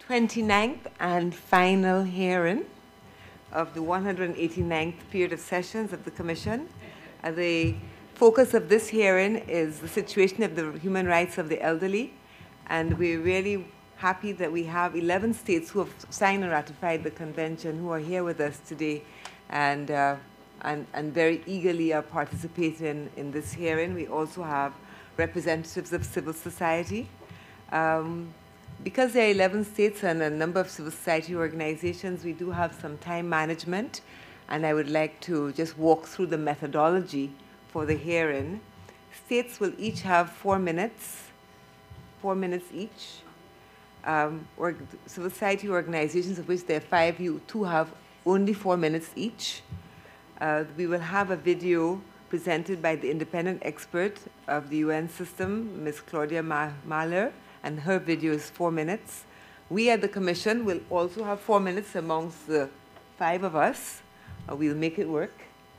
29th and final hearing of the 189th period of sessions of the Commission. The focus of this hearing is the situation of the human rights of the elderly, and we're really happy that we have 11 states who have signed and ratified the convention who are here with us today and very eagerly are participating in this hearing. We also have representatives of civil society. Because there are 11 states and a number of civil society organizations, we do have some time management, and I would like to just walk through the methodology for the hearing. States will each have 4 minutes each. Civil society organizations, of which there are 5, you two have only 4 minutes each. We will have a video presented by the independent expert of the UN system, Ms. Claudia Mahler, and her video is 4 minutes. We at the Commission will also have 4 minutes amongst the 5 of us. We'll make it work.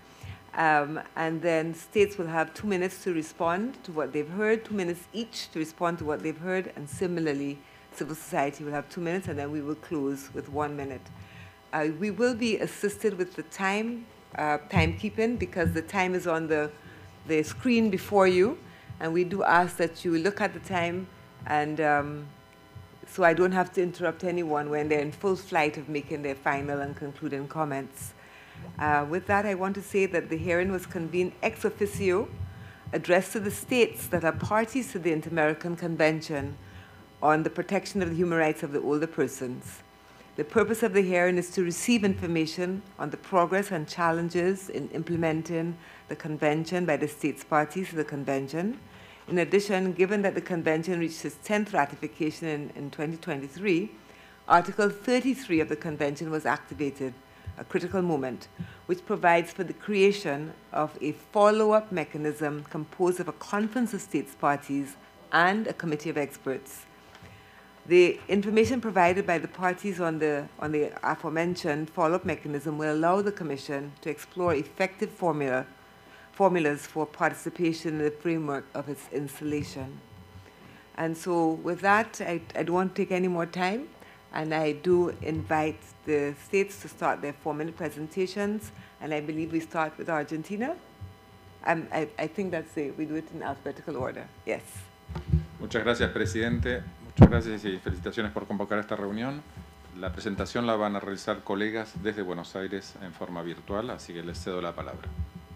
And then states will have 2 minutes to respond to what they've heard, 2 minutes each to respond to what they've heard, and similarly, civil society will have 2 minutes, and then we will close with 1 minute. We will be assisted with the timekeeping, because the time is on the screen before you, and we do ask that you look at the time, and so I don't have to interrupt anyone when they're in full flight of making their final and concluding comments. With that, I want to say that the hearing was convened ex officio, addressed to the states that are parties to the Inter-American Convention on the protection of the human rights of the older persons. The purpose of the hearing is to receive information on the progress and challenges in implementing the convention by the states parties to the convention. In addition, given that the convention reached its 10th ratification in 2023, Article 33 of the convention was activated, a critical moment, which provides for the creation of a follow-up mechanism composed of a conference of states parties and a committee of experts. The information provided by the parties on the aforementioned follow-up mechanism will allow the Commission to explore effective formulas for participation in the framework of its installation. And so with that, I don't want to take any more time, and I do invite the states to start their 4-minute presentations, and I believe we start with Argentina. I think we do it in alphabetical order. Yes. Muchas gracias, Presidente. Muchas gracias y felicitaciones por convocar esta reunión. La presentación la van a realizar colegas desde Buenos Aires en forma virtual, así que les cedo la palabra.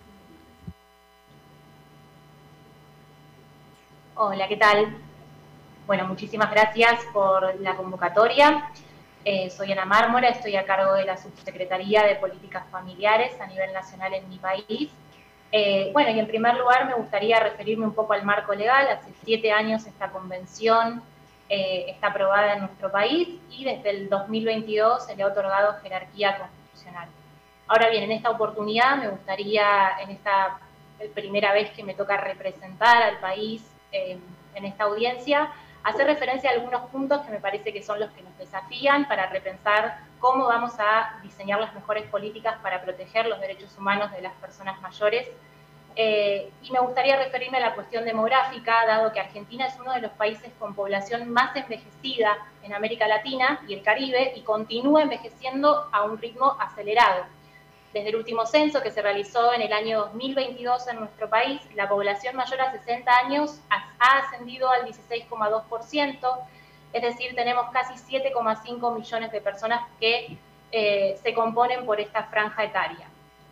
Hola, ¿qué tal? Bueno, muchísimas gracias por la convocatoria. Soy Ana Mármora, estoy a cargo de la Subsecretaría de Políticas Familiares a nivel nacional en mi país. Bueno, y en primer lugar me gustaría referirme un poco al marco legal. Hace 7 años esta convención está aprobada en nuestro país y desde el 2022 se le ha otorgado jerarquía constitucional. Ahora bien, en esta oportunidad me gustaría, en esta primera vez que me toca representar al país en esta audiencia, hacer referencia a algunos puntos que me parece que son los que nos desafían para repensar cómo vamos a diseñar las mejores políticas para proteger los derechos humanos de las personas mayores. Y me gustaría referirme a la cuestión demográfica, dado que Argentina es uno de los países con población más envejecida en América Latina y el Caribe, y continúa envejeciendo a un ritmo acelerado. Desde el último censo que se realizó en el año 2022 en nuestro país, la población mayor a 60 años ha ascendido al 16,2%, es decir, tenemos casi 7,5 millones de personas que se componen por esta franja etaria.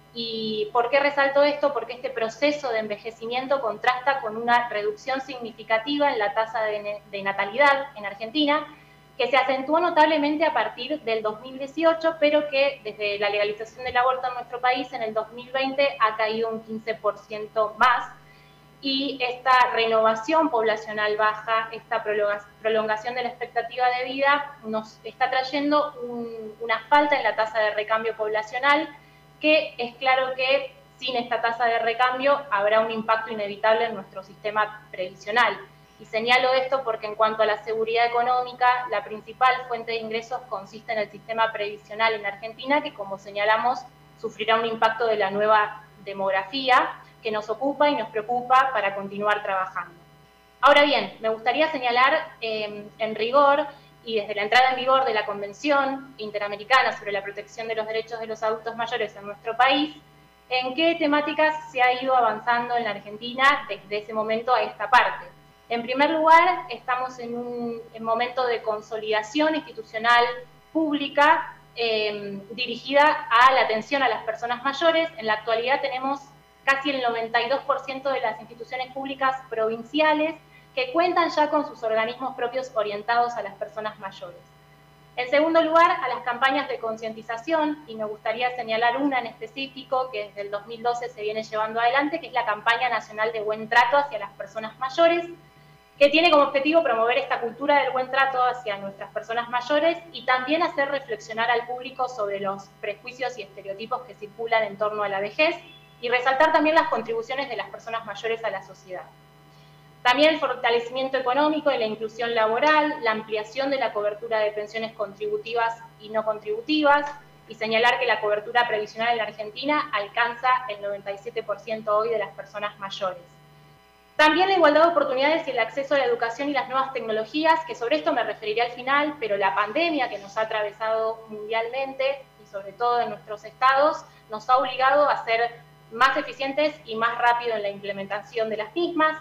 ¿Y por qué resalto esto? Porque este proceso de envejecimiento contrasta con una reducción significativa en la tasa de natalidad en Argentina, que se acentuó notablemente a partir del 2018, pero que desde la legalización del aborto en nuestro país en el 2020 ha caído un 15% más, y esta renovación poblacional baja, esta prolongación de la expectativa de vida nos está trayendo una falta en la tasa de recambio poblacional, que es claro que sin esta tasa de recambio habrá un impacto inevitable en nuestro sistema previsional. Y señalo esto porque en cuanto a la seguridad económica, la principal fuente de ingresos consiste en el sistema previsional en Argentina, que como señalamos, sufrirá un impacto de la nueva demografía que nos ocupa y nos preocupa para continuar trabajando. Ahora bien, me gustaría señalar en rigor y desde la entrada en vigor de la Convención Interamericana sobre la Protección de los Derechos de los Adultos Mayores en nuestro país, en qué temáticas se ha ido avanzando en la Argentina desde ese momento a esta parte. En primer lugar, estamos en un momento de consolidación institucional pública dirigida a la atención a las personas mayores. En la actualidad tenemos casi el 92% de las instituciones públicas provinciales que cuentan ya con sus organismos propios orientados a las personas mayores. En segundo lugar, a las campañas de concientización, y me gustaría señalar una en específico que desde el 2012 se viene llevando adelante, que es la Campaña Nacional de Buen Trato hacia las Personas Mayores, que tiene como objetivo promover esta cultura del buen trato hacia nuestras personas mayores y también hacer reflexionar al público sobre los prejuicios y estereotipos que circulan en torno a la vejez y resaltar también las contribuciones de las personas mayores a la sociedad. También el fortalecimiento económico y la inclusión laboral, la ampliación de la cobertura de pensiones contributivas y no contributivas, y señalar que la cobertura previsional en la Argentina alcanza el 97% hoy de las personas mayores. También la igualdad de oportunidades y el acceso a la educación y las nuevas tecnologías, que sobre esto me referiré al final, pero la pandemia que nos ha atravesado mundialmente y sobre todo en nuestros estados, nos ha obligado a ser más eficientes y más rápido en la implementación de las mismas,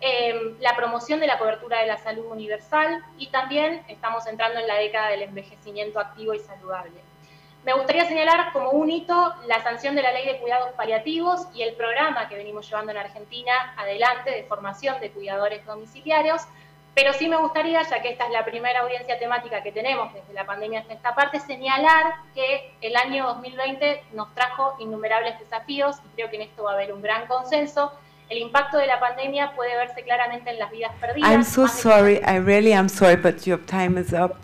la promoción de la cobertura de la salud universal y también estamos entrando en la década del envejecimiento activo y saludable. Me gustaría señalar como un hito la sanción de la Ley de Cuidados Paliativos y el programa que venimos llevando en Argentina adelante de formación de cuidadores domiciliarios, pero sí me gustaría, ya que esta es la primera audiencia temática que tenemos desde la pandemia hasta esta parte, señalar que el año 2020 nos trajo innumerables desafíos y creo que en esto va a haber un gran consenso. El impacto de la pandemia puede verse claramente en las vidas perdidas. I'm so sorry, I really am sorry, but your time is up.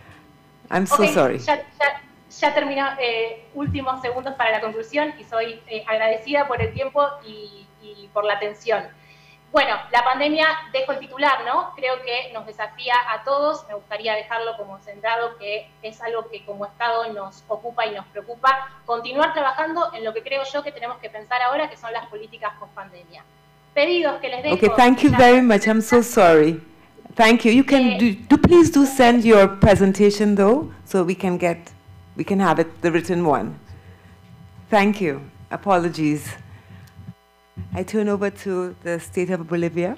I'm so sorry. Ya termino, últimos segundos para la conclusión y soy agradecida por el tiempo y por la atención. Bueno, la pandemia, dejo el titular, ¿no? Creo que nos desafía a todos, me gustaría dejarlo como centrado, que es algo que como Estado nos ocupa y nos preocupa, continuar trabajando en lo que creo yo que tenemos que pensar ahora, que son las políticas post-pandemia. Pedidos que les dejo... Okay, thank you very much, I'm so sorry. Thank you. You can please do send your presentation though, so we can have it, the written one. Thank you. Apologies. I turn over to the State of Bolivia.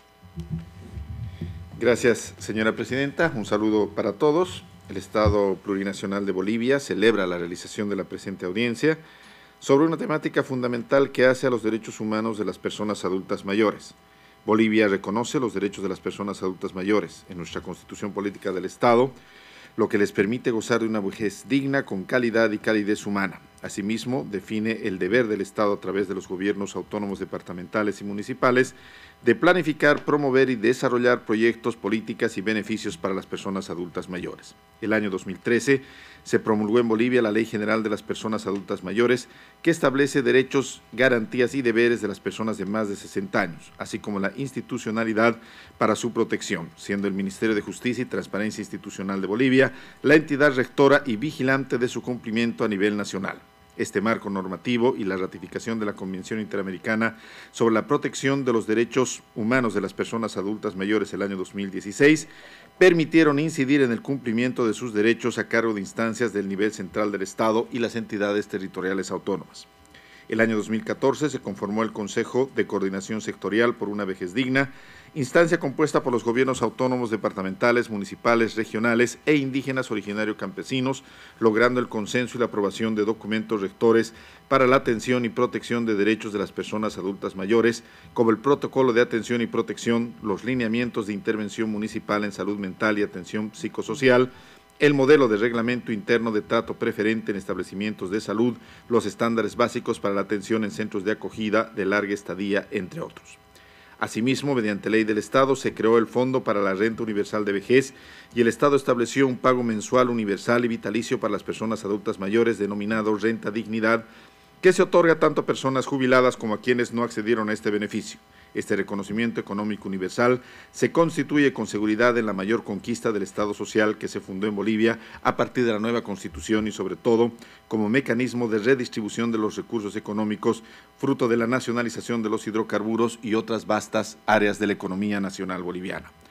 Gracias, señora presidenta. Un saludo para todos. El Estado Plurinacional de Bolivia celebra la realización de la presente audiencia sobre una temática fundamental que hace a los derechos humanos de las personas adultas mayores. Bolivia reconoce los derechos de las personas adultas mayores en nuestra Constitución Política del Estado, lo que les permite gozar de una vejez digna con calidad y calidez humana. Asimismo, define el deber del Estado a través de los gobiernos autónomos departamentales y municipales de planificar, promover y desarrollar proyectos, políticas y beneficios para las personas adultas mayores. El año 2013 se promulgó en Bolivia la Ley General de las Personas Adultas Mayores, que establece derechos, garantías y deberes de las personas de más de 60 años, así como la institucionalidad para su protección, siendo el Ministerio de Justicia y Transparencia Institucional de Bolivia la entidad rectora y vigilante de su cumplimiento a nivel nacional. Este marco normativo y la ratificación de la Convención Interamericana sobre la Protección de los Derechos Humanos de las Personas Adultas Mayores el año 2016 permitieron incidir en el cumplimiento de sus derechos a cargo de instancias del nivel central del Estado y las entidades territoriales autónomas. El año 2014 se conformó el Consejo de Coordinación Sectorial por una Vejez Digna, instancia compuesta por los gobiernos autónomos departamentales, municipales, regionales e indígenas originarios campesinos, logrando el consenso y la aprobación de documentos rectores para la atención y protección de derechos de las personas adultas mayores, como el Protocolo de Atención y Protección, los lineamientos de intervención municipal en salud mental y atención psicosocial, el modelo de reglamento interno de trato preferente en establecimientos de salud, los estándares básicos para la atención en centros de acogida de larga estadía, entre otros. Asimismo, mediante ley del Estado, se creó el Fondo para la Renta Universal de Vejez y el Estado estableció un pago mensual universal y vitalicio para las personas adultas mayores denominado Renta Dignidad, que se otorga tanto a personas jubiladas como a quienes no accedieron a este beneficio. Este reconocimiento económico universal se constituye con seguridad en la mayor conquista del Estado social que se fundó en Bolivia a partir de la nueva Constitución y sobre todo como mecanismo de redistribución de los recursos económicos fruto de la nacionalización de los hidrocarburos y otras vastas áreas de la economía nacional boliviana.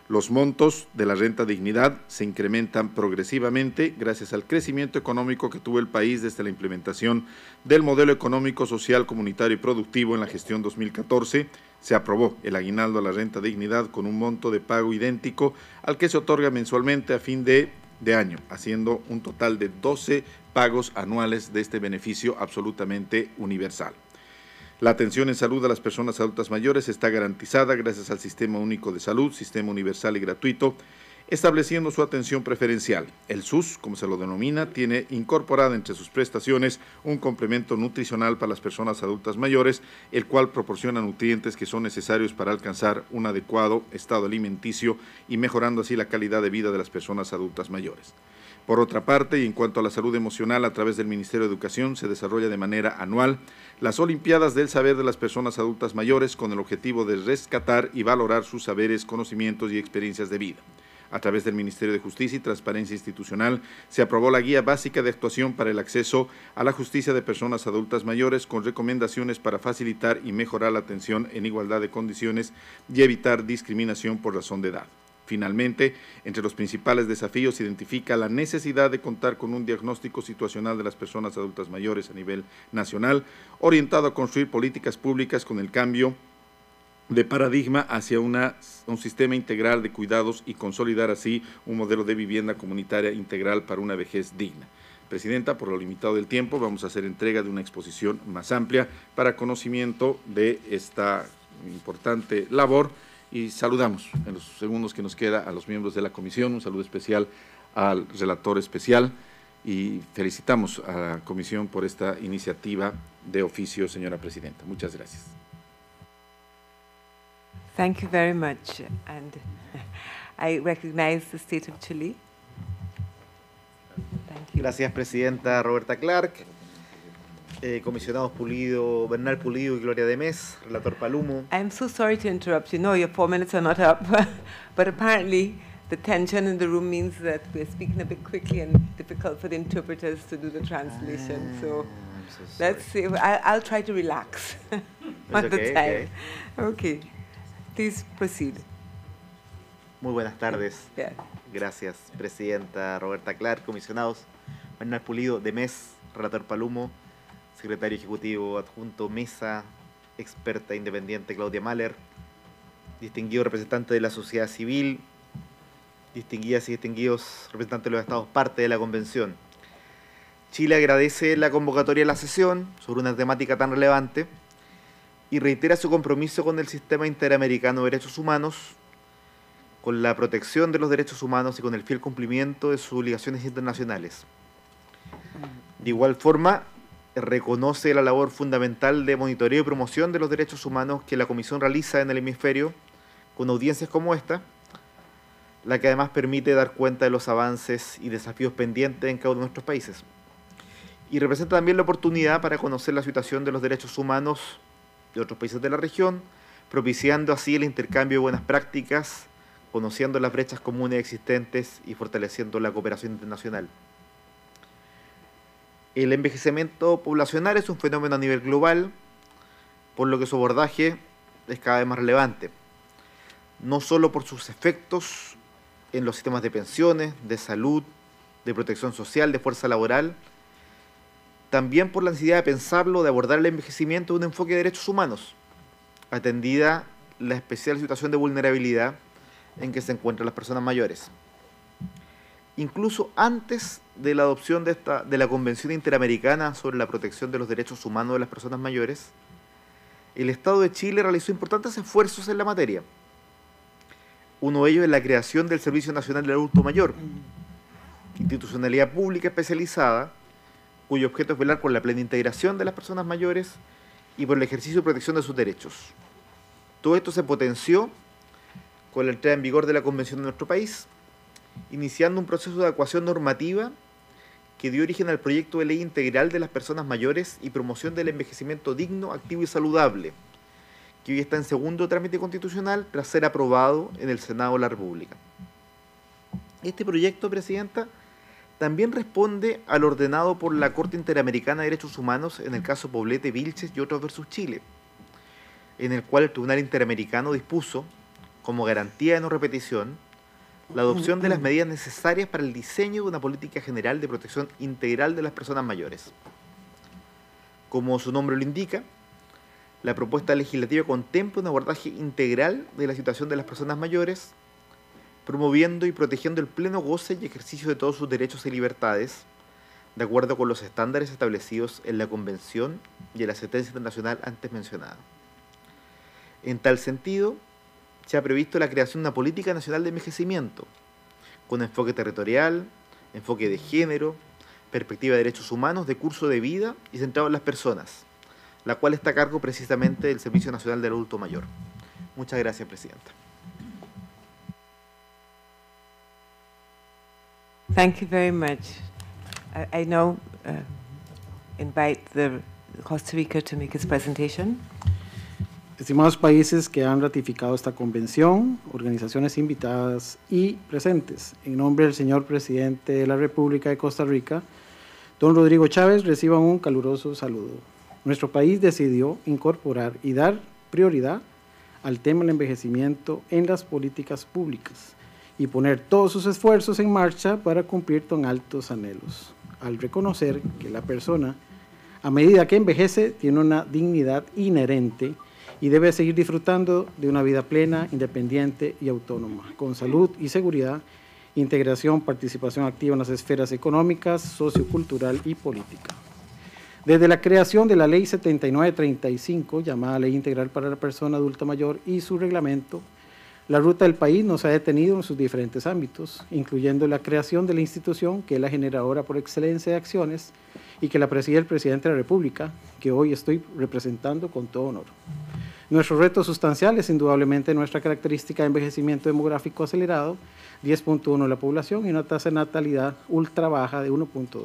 Los montos de la renta dignidad se incrementan progresivamente gracias al crecimiento económico que tuvo el país desde la implementación del modelo económico, social, comunitario y productivo en la gestión 2014. Se aprobó el aguinaldo a la renta dignidad con un monto de pago idéntico al que se otorga mensualmente a fin de año, haciendo un total de 12 pagos anuales de este beneficio absolutamente universal. La atención en salud a las personas adultas mayores está garantizada gracias al Sistema Único de Salud, Sistema Universal y Gratuito, estableciendo su atención preferencial. El SUS, como se lo denomina, tiene incorporada entre sus prestaciones un complemento nutricional para las personas adultas mayores, el cual proporciona nutrientes que son necesarios para alcanzar un adecuado estado alimenticio y mejorando así la calidad de vida de las personas adultas mayores. Por otra parte, y en cuanto a la salud emocional, a través del Ministerio de Educación se desarrolla de manera anual las Olimpiadas del Saber de las Personas Adultas Mayores con el objetivo de rescatar y valorar sus saberes, conocimientos y experiencias de vida. A través del Ministerio de Justicia y Transparencia Institucional se aprobó la Guía Básica de Actuación para el Acceso a la Justicia de Personas Adultas Mayores con recomendaciones para facilitar y mejorar la atención en igualdad de condiciones y evitar discriminación por razón de edad. Finalmente, entre los principales desafíos se identifica la necesidad de contar con un diagnóstico situacional de las personas adultas mayores a nivel nacional, orientado a construir políticas públicas con el cambio de paradigma hacia un sistema integral de cuidados y consolidar así un modelo de vivienda comunitaria integral para una vejez digna. Presidenta, por lo limitado del tiempo, vamos a hacer entrega de una exposición más amplia para conocimiento de esta importante labor. Y saludamos en los segundos que nos queda a los miembros de la comisión, un saludo especial al relator especial y felicitamos a la comisión por esta iniciativa de oficio, señora presidenta. Muchas gracias. Thank you very much. And I recognize the state of Chile. Thank you. Gracias, presidenta Roberta Clark. Comisionados Pulido, Bernal Pulido y Gloria de Mes, relator Palumo. I'm so sorry to interrupt you. No, your 4 minutes are not up. But apparently the tension in the room means that we're speaking a bit quickly and difficult for the interpreters to do the translation. So let's see. I'll try to relax on the time. Okay. Please proceed. Muy buenas tardes. Yeah. Gracias, presidenta Roberta Clark, comisionados Bernal Pulido de Mes, relator Palumo, secretario ejecutivo adjunto Mesa, experta independiente Claudia Mahler, distinguido representante de la sociedad civil, distinguidas y distinguidos representantes de los estados parte de la convención. Chile agradece la convocatoria de la sesión sobre una temática tan relevante y reitera su compromiso con el Sistema Interamericano de Derechos Humanos, con la protección de los derechos humanos y con el fiel cumplimiento de sus obligaciones internacionales. De igual forma, reconoce la labor fundamental de monitoreo y promoción de los derechos humanos que la Comisión realiza en el hemisferio con audiencias como esta, la que además permite dar cuenta de los avances y desafíos pendientes en cada uno de nuestros países. Y representa también la oportunidad para conocer la situación de los derechos humanos de otros países de la región, propiciando así el intercambio de buenas prácticas, conociendo las brechas comunes existentes y fortaleciendo la cooperación internacional. El envejecimiento poblacional es un fenómeno a nivel global, por lo que su abordaje es cada vez más relevante, no solo por sus efectos en los sistemas de pensiones, de salud, de protección social, de fuerza laboral, también por la necesidad de pensarlo, de abordar el envejecimiento de un enfoque de derechos humanos, atendida la especial situación de vulnerabilidad en que se encuentran las personas mayores. Incluso antes de la adopción de la Convención Interamericana sobre la Protección de los Derechos Humanos de las Personas Mayores, el Estado de Chile realizó importantes esfuerzos en la materia. Uno de ellos es la creación del Servicio Nacional del Adulto Mayor, institucionalidad pública especializada, cuyo objeto es velar por la plena integración de las personas mayores y por el ejercicio y protección de sus derechos. Todo esto se potenció con la entrada en vigor de la Convención de nuestro país, iniciando un proceso de adecuación normativa que dio origen al proyecto de ley integral de las personas mayores y promoción del envejecimiento digno, activo y saludable, que hoy está en segundo trámite constitucional tras ser aprobado en el Senado de la República. Este proyecto, presidenta, también responde al ordenado por la Corte Interamericana de Derechos Humanos en el caso Poblete, Vilches y otros versus Chile, en el cual el Tribunal Interamericano dispuso, como garantía de no repetición, la adopción de las medidas necesarias para el diseño de una política general de protección integral de las personas mayores. Como su nombre lo indica, la propuesta legislativa contempla un abordaje integral de la situación de las personas mayores, promoviendo y protegiendo el pleno goce y ejercicio de todos sus derechos y libertades, de acuerdo con los estándares establecidos en la Convención y en la sentencia internacional antes mencionada. En tal sentido, se ha previsto la creación de una política nacional de envejecimiento, con enfoque territorial, enfoque de género, perspectiva de derechos humanos, de curso de vida y centrado en las personas, la cual está a cargo precisamente del Servicio Nacional del Adulto Mayor. Muchas gracias, Presidenta. Thank you very much. I now invite the Costa Rica to make its presentation. Estimados países que han ratificado esta convención, organizaciones invitadas y presentes, en nombre del señor Presidente de la República de Costa Rica, don Rodrigo Chávez, reciban un caluroso saludo. Nuestro país decidió incorporar y dar prioridad al tema del envejecimiento en las políticas públicas y poner todos sus esfuerzos en marcha para cumplir tan altos anhelos, al reconocer que la persona, a medida que envejece, tiene una dignidad inherente y debe seguir disfrutando de una vida plena, independiente y autónoma, con salud y seguridad, integración, participación activa en las esferas económicas, sociocultural y política. Desde la creación de la Ley 7935, llamada Ley Integral para la Persona Adulta Mayor, y su reglamento, la ruta del país no se ha detenido en sus diferentes ámbitos, incluyendo la creación de la institución, que es la generadora por excelencia de acciones, y que la preside el Presidente de la República, que hoy estoy representando con todo honor. Nuestro reto sustancial es indudablemente nuestra característica de envejecimiento demográfico acelerado, 10.1 de la población y una tasa de natalidad ultra baja de 1.2,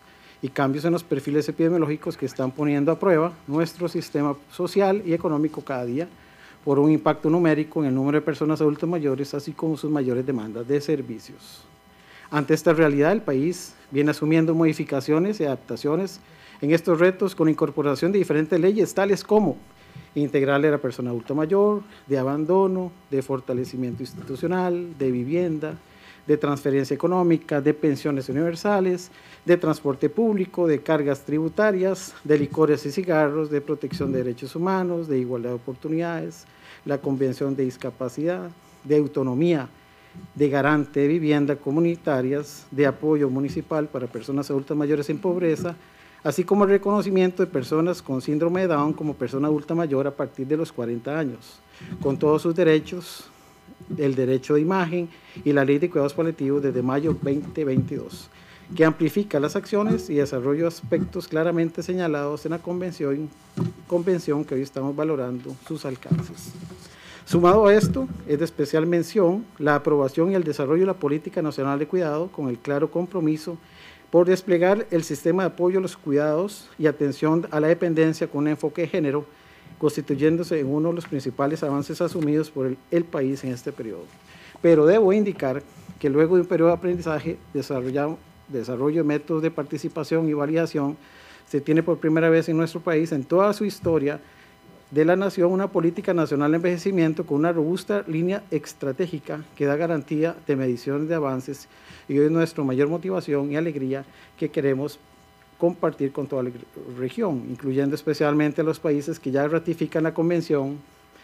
y cambios en los perfiles epidemiológicos que están poniendo a prueba nuestro sistema social y económico cada día por un impacto numérico en el número de personas adultas mayores, así como sus mayores demandas de servicios. Ante esta realidad, el país viene asumiendo modificaciones y adaptaciones en estos retos con incorporación de diferentes leyes, tales como integrarle a la persona adulta mayor, de abandono, de fortalecimiento institucional, de vivienda, de transferencia económica, de pensiones universales, de transporte público, de cargas tributarias, de licores y cigarros, de protección de derechos humanos, de igualdad de oportunidades, la Convención de Discapacidad, de autonomía, de garante de vivienda comunitarias, de apoyo municipal para personas adultas mayores en pobreza, así como el reconocimiento de personas con síndrome de Down como persona adulta mayor a partir de los 40 años, con todos sus derechos, el derecho de imagen y la Ley de Cuidados Paliativos desde mayo 2022, que amplifica las acciones y desarrolla aspectos claramente señalados en la convención que hoy estamos valorando sus alcances. Sumado a esto, es de especial mención la aprobación y el desarrollo de la Política Nacional de Cuidado, con el claro compromiso por desplegar el sistema de apoyo a los cuidados y atención a la dependencia con un enfoque de género, constituyéndose en uno de los principales avances asumidos por el país en este periodo. Pero debo indicar que luego de un periodo de aprendizaje, desarrollo de métodos de participación y validación, se tiene por primera vez en nuestro país, en toda su historia de la nación, una política nacional de envejecimiento con una robusta línea estratégica que da garantía de medición de avances, y hoy es nuestra mayor motivación y alegría que queremos compartir con toda la región, incluyendo especialmente a los países que ya ratifican la convención,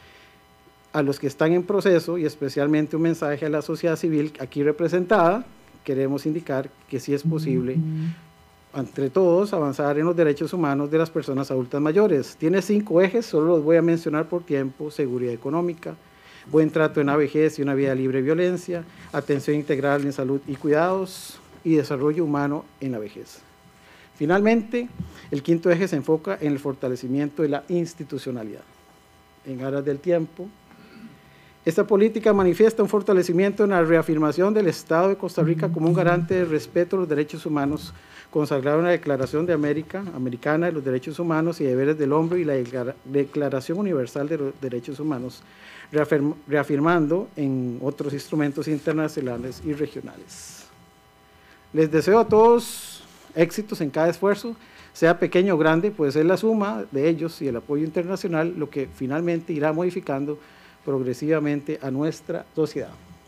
a los que están en proceso, y especialmente un mensaje a la sociedad civil aquí representada. Queremos indicar que sí es posible, entre todos, avanzar en los derechos humanos de las personas adultas mayores. Tiene 5 ejes, solo los voy a mencionar por tiempo: seguridad económica, buen trato en la vejez y una vida libre de violencia, atención integral en salud y cuidados, y desarrollo humano en la vejez. Finalmente, el 5.º eje se enfoca en el fortalecimiento de la institucionalidad. En aras del tiempo, esta política manifiesta un fortalecimiento en la reafirmación del Estado de Costa Rica como un garante del respeto a los derechos humanos, consagrado en la Declaración Americana de los Derechos Humanos y Deberes del Hombre y la Declaración Universal de los Derechos Humanos, reafirmando en otros instrumentos internacionales y regionales. Les deseo a todos éxitos en cada esfuerzo, sea pequeño o grande, pues es la suma de ellos y el apoyo internacional lo que finalmente irá modificando progresivamente a nuestra sociedad.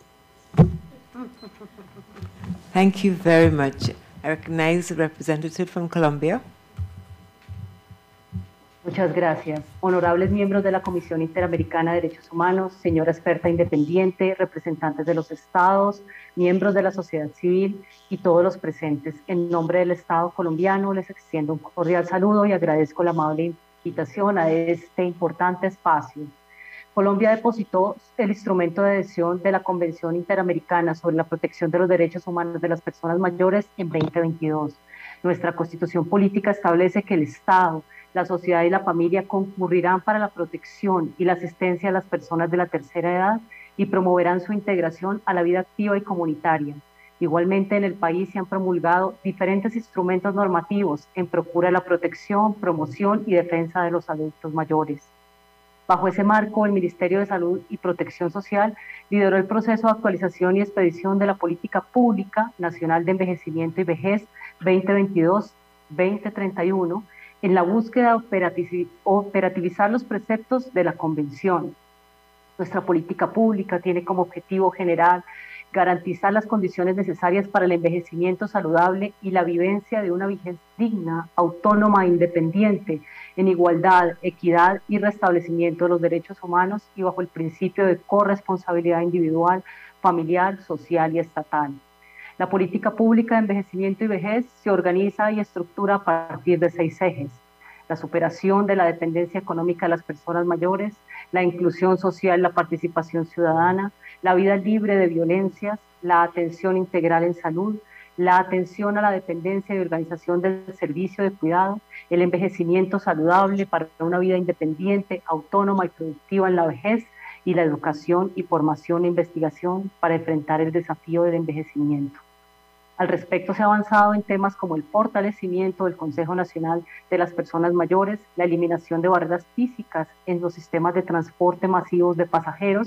Thank you very much. I recognize the representative from Colombia. Muchas gracias. Honorables miembros de la Comisión Interamericana de Derechos Humanos, señora experta independiente, representantes de los estados, miembros de la sociedad civil y todos los presentes, en nombre del Estado colombiano les extiendo un cordial saludo y agradezco la amable invitación a este importante espacio. Colombia depositó el instrumento de adhesión de la Convención Interamericana sobre la Protección de los Derechos Humanos de las Personas Mayores en 2022. Nuestra Constitución Política establece que el Estado, la sociedad y la familia concurrirán para la protección y la asistencia a las personas de la tercera edad y promoverán su integración a la vida activa y comunitaria. Igualmente, en el país se han promulgado diferentes instrumentos normativos en procura de la protección, promoción y defensa de los adultos mayores. Bajo ese marco, el Ministerio de Salud y Protección Social lideró el proceso de actualización y expedición de la Política Pública Nacional de Envejecimiento y Vejez 2022-2031, en la búsqueda de operativizar los preceptos de la Convención. Nuestra política pública tiene como objetivo general garantizar las condiciones necesarias para el envejecimiento saludable y la vivencia de una vejez digna, autónoma e independiente, en igualdad, equidad y restablecimiento de los derechos humanos y bajo el principio de corresponsabilidad individual, familiar, social y estatal. La política pública de envejecimiento y vejez se organiza y estructura a partir de 6 ejes: la superación de la dependencia económica de las personas mayores, la inclusión social, la participación ciudadana, la vida libre de violencias, la atención integral en salud, la atención a la dependencia y organización del servicio de cuidado, el envejecimiento saludable para una vida independiente, autónoma y productiva en la vejez, y la educación y formación e investigación para enfrentar el desafío del envejecimiento. Al respecto, se ha avanzado en temas como el fortalecimiento del Consejo Nacional de las Personas Mayores, la eliminación de barreras físicas en los sistemas de transporte masivos de pasajeros,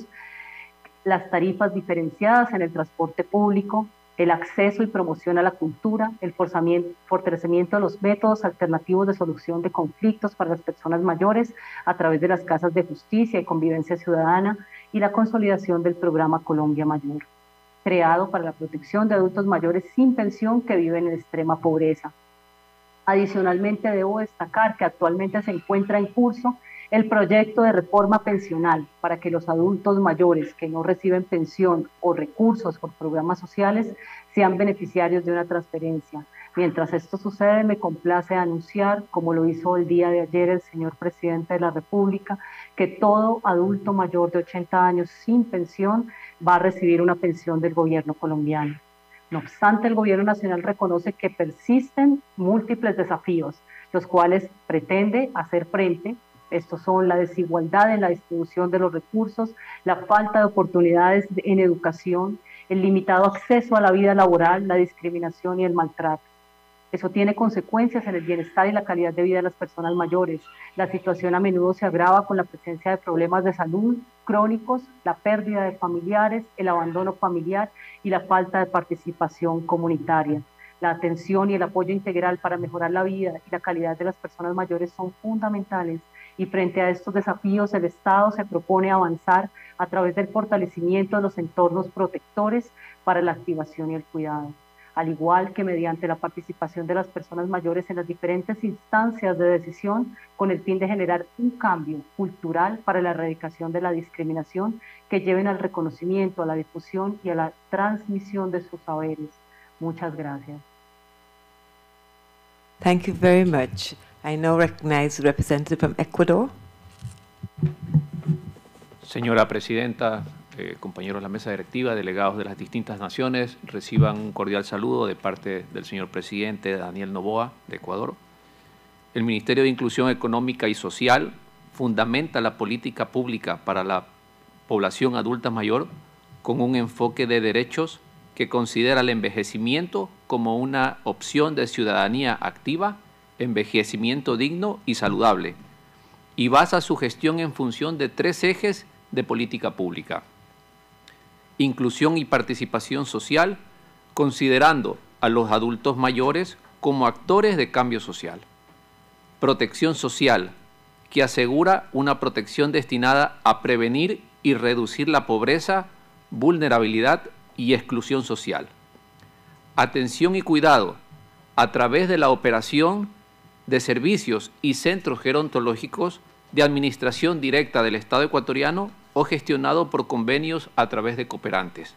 las tarifas diferenciadas en el transporte público, el acceso y promoción a la cultura, el fortalecimiento de los métodos alternativos de solución de conflictos para las personas mayores a través de las casas de justicia y convivencia ciudadana y la consolidación del programa Colombia Mayor, creado para la protección de adultos mayores sin pensión que viven en extrema pobreza. Adicionalmente, debo destacar que actualmente se encuentra en curso el proyecto de reforma pensional para que los adultos mayores que no reciben pensión o recursos por programas sociales sean beneficiarios de una transferencia. Mientras esto sucede, me complace anunciar, como lo hizo el día de ayer el señor presidente de la República, que todo adulto mayor de 80 años sin pensión va a recibir una pensión del gobierno colombiano. No obstante, el gobierno nacional reconoce que persisten múltiples desafíos, los cuales pretende hacer frente. Estos son la desigualdad en la distribución de los recursos, la falta de oportunidades en educación, el limitado acceso a la vida laboral, la discriminación y el maltrato. Eso tiene consecuencias en el bienestar y la calidad de vida de las personas mayores. La situación a menudo se agrava con la presencia de problemas de salud crónicos, la pérdida de familiares, el abandono familiar y la falta de participación comunitaria. La atención y el apoyo integral para mejorar la vida y la calidad de las personas mayores son fundamentales. Y frente a estos desafíos, el Estado se propone avanzar a través del fortalecimiento de los entornos protectores para la activación y el cuidado, al igual que mediante la participación de las personas mayores en las diferentes instancias de decisión, con el fin de generar un cambio cultural para la erradicación de la discriminación que lleven al reconocimiento, a la difusión y a la transmisión de sus saberes. Muchas gracias. Thank you very much. I now recognize the representative from Ecuador. Señora Presidenta, compañeros de la mesa directiva, delegados de las distintas naciones, reciban un cordial saludo de parte del señor presidente Daniel Noboa, de Ecuador. El Ministerio de Inclusión Económica y Social fundamenta la política pública para la población adulta mayor con un enfoque de derechos que considera el envejecimiento como una opción de ciudadanía activa, envejecimiento digno y saludable, y basa su gestión en función de 3 ejes de política pública: inclusión y participación social, considerando a los adultos mayores como actores de cambio social; protección social, que asegura una protección destinada a prevenir y reducir la pobreza, vulnerabilidad y exclusión social. Atención y cuidado a través de la operación de servicios y centros gerontológicos de administración directa del Estado ecuatoriano o gestionado por convenios a través de cooperantes.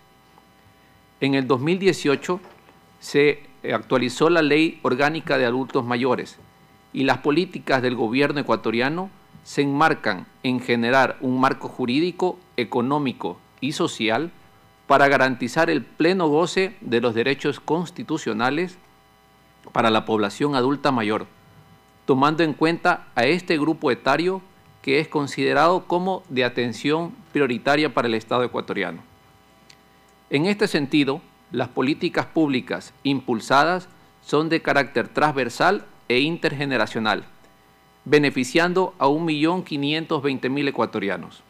En el 2018 se actualizó la Ley Orgánica de Adultos Mayores y las políticas del gobierno ecuatoriano se enmarcan en generar un marco jurídico, económico y social para garantizar el pleno goce de los derechos constitucionales para la población adulta mayor, tomando en cuenta a este grupo etario que es considerado como de atención prioritaria para el Estado ecuatoriano. En este sentido, las políticas públicas impulsadas son de carácter transversal e intergeneracional, beneficiando a 1.520.000 ecuatorianos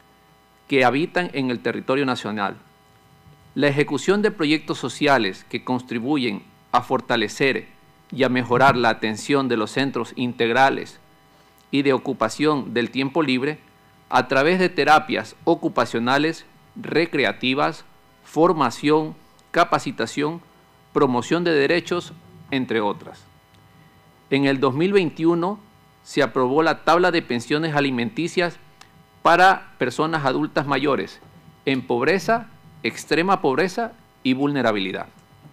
que habitan en el territorio nacional. La ejecución de proyectos sociales que contribuyen a fortalecer y a mejorar la atención de los centros integrales y de ocupación del tiempo libre a través de terapias ocupacionales, recreativas, formación, capacitación, promoción de derechos, entre otras. En el 2021 se aprobó la tabla de pensiones alimenticias para personas adultas mayores en pobreza, extrema pobreza y vulnerabilidad.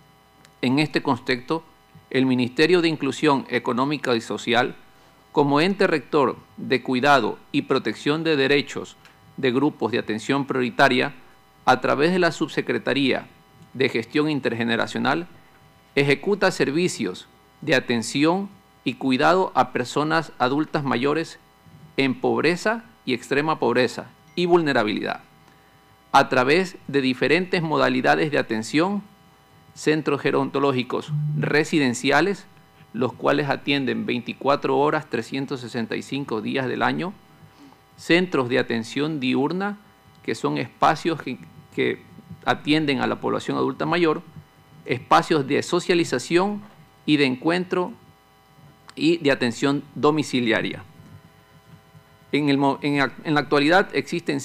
En este contexto, el Ministerio de Inclusión Económica y Social, como ente rector de cuidado y protección de derechos de grupos de atención prioritaria, a través de la Subsecretaría de Gestión Intergeneracional, ejecuta servicios de atención y cuidado a personas adultas mayores en pobreza y extrema pobreza y vulnerabilidad, a través de diferentes modalidades de atención, centros gerontológicos residenciales, los cuales atienden 24 horas, 365 días del año, centros de atención diurna, que son espacios que atienden a la población adulta mayor, espacios de socialización y de encuentro y de atención domiciliaria. En la actualidad existen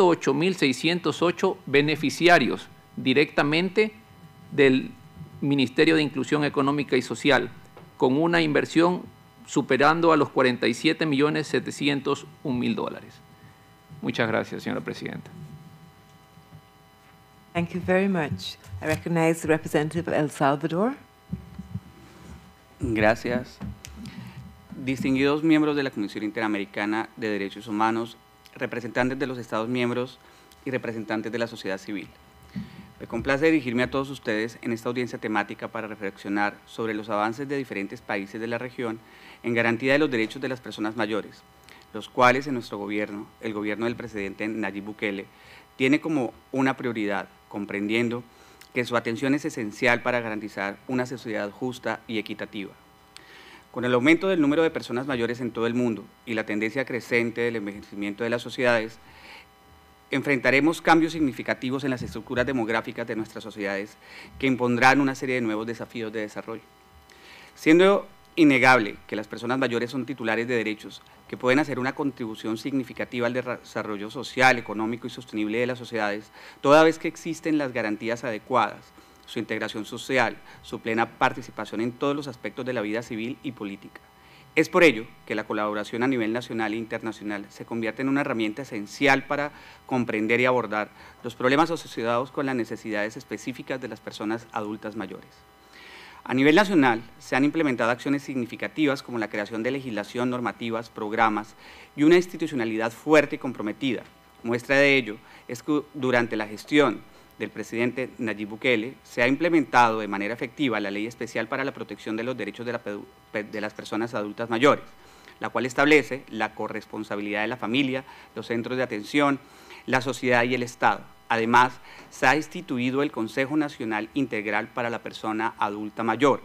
108.608 beneficiarios directamente del Ministerio de Inclusión Económica y Social, con una inversión superando a los $47.701.000. Muchas gracias, señora presidenta. Thank you very much. I recognize the representative of El Salvador. Gracias. Distinguidos miembros de la Comisión Interamericana de Derechos Humanos, representantes de los Estados miembros y representantes de la sociedad civil. Me complace dirigirme a todos ustedes en esta audiencia temática para reflexionar sobre los avances de diferentes países de la región en garantía de los derechos de las personas mayores, los cuales en nuestro gobierno, el gobierno del presidente Nayib Bukele, tiene como una prioridad, comprendiendo que su atención es esencial para garantizar una sociedad justa y equitativa. Con el aumento del número de personas mayores en todo el mundo y la tendencia creciente del envejecimiento de las sociedades, enfrentaremos cambios significativos en las estructuras demográficas de nuestras sociedades que impondrán una serie de nuevos desafíos de desarrollo. Siendo innegable que las personas mayores son titulares de derechos que pueden hacer una contribución significativa al desarrollo social, económico y sostenible de las sociedades, toda vez que existen las garantías adecuadas, su integración social, su plena participación en todos los aspectos de la vida civil y política. Es por ello que la colaboración a nivel nacional e internacional se convierte en una herramienta esencial para comprender y abordar los problemas asociados con las necesidades específicas de las personas adultas mayores. A nivel nacional se han implementado acciones significativas como la creación de legislación, normativas, programas y una institucionalidad fuerte y comprometida. Muestra de ello es que durante la gestión del presidente Nayib Bukele se ha implementado de manera efectiva la Ley Especial para la Protección de los Derechos de las Personas Adultas Mayores, la cual establece la corresponsabilidad de la familia, los centros de atención, la sociedad y el Estado. Además, se ha instituido el Consejo Nacional Integral para la Persona Adulta Mayor,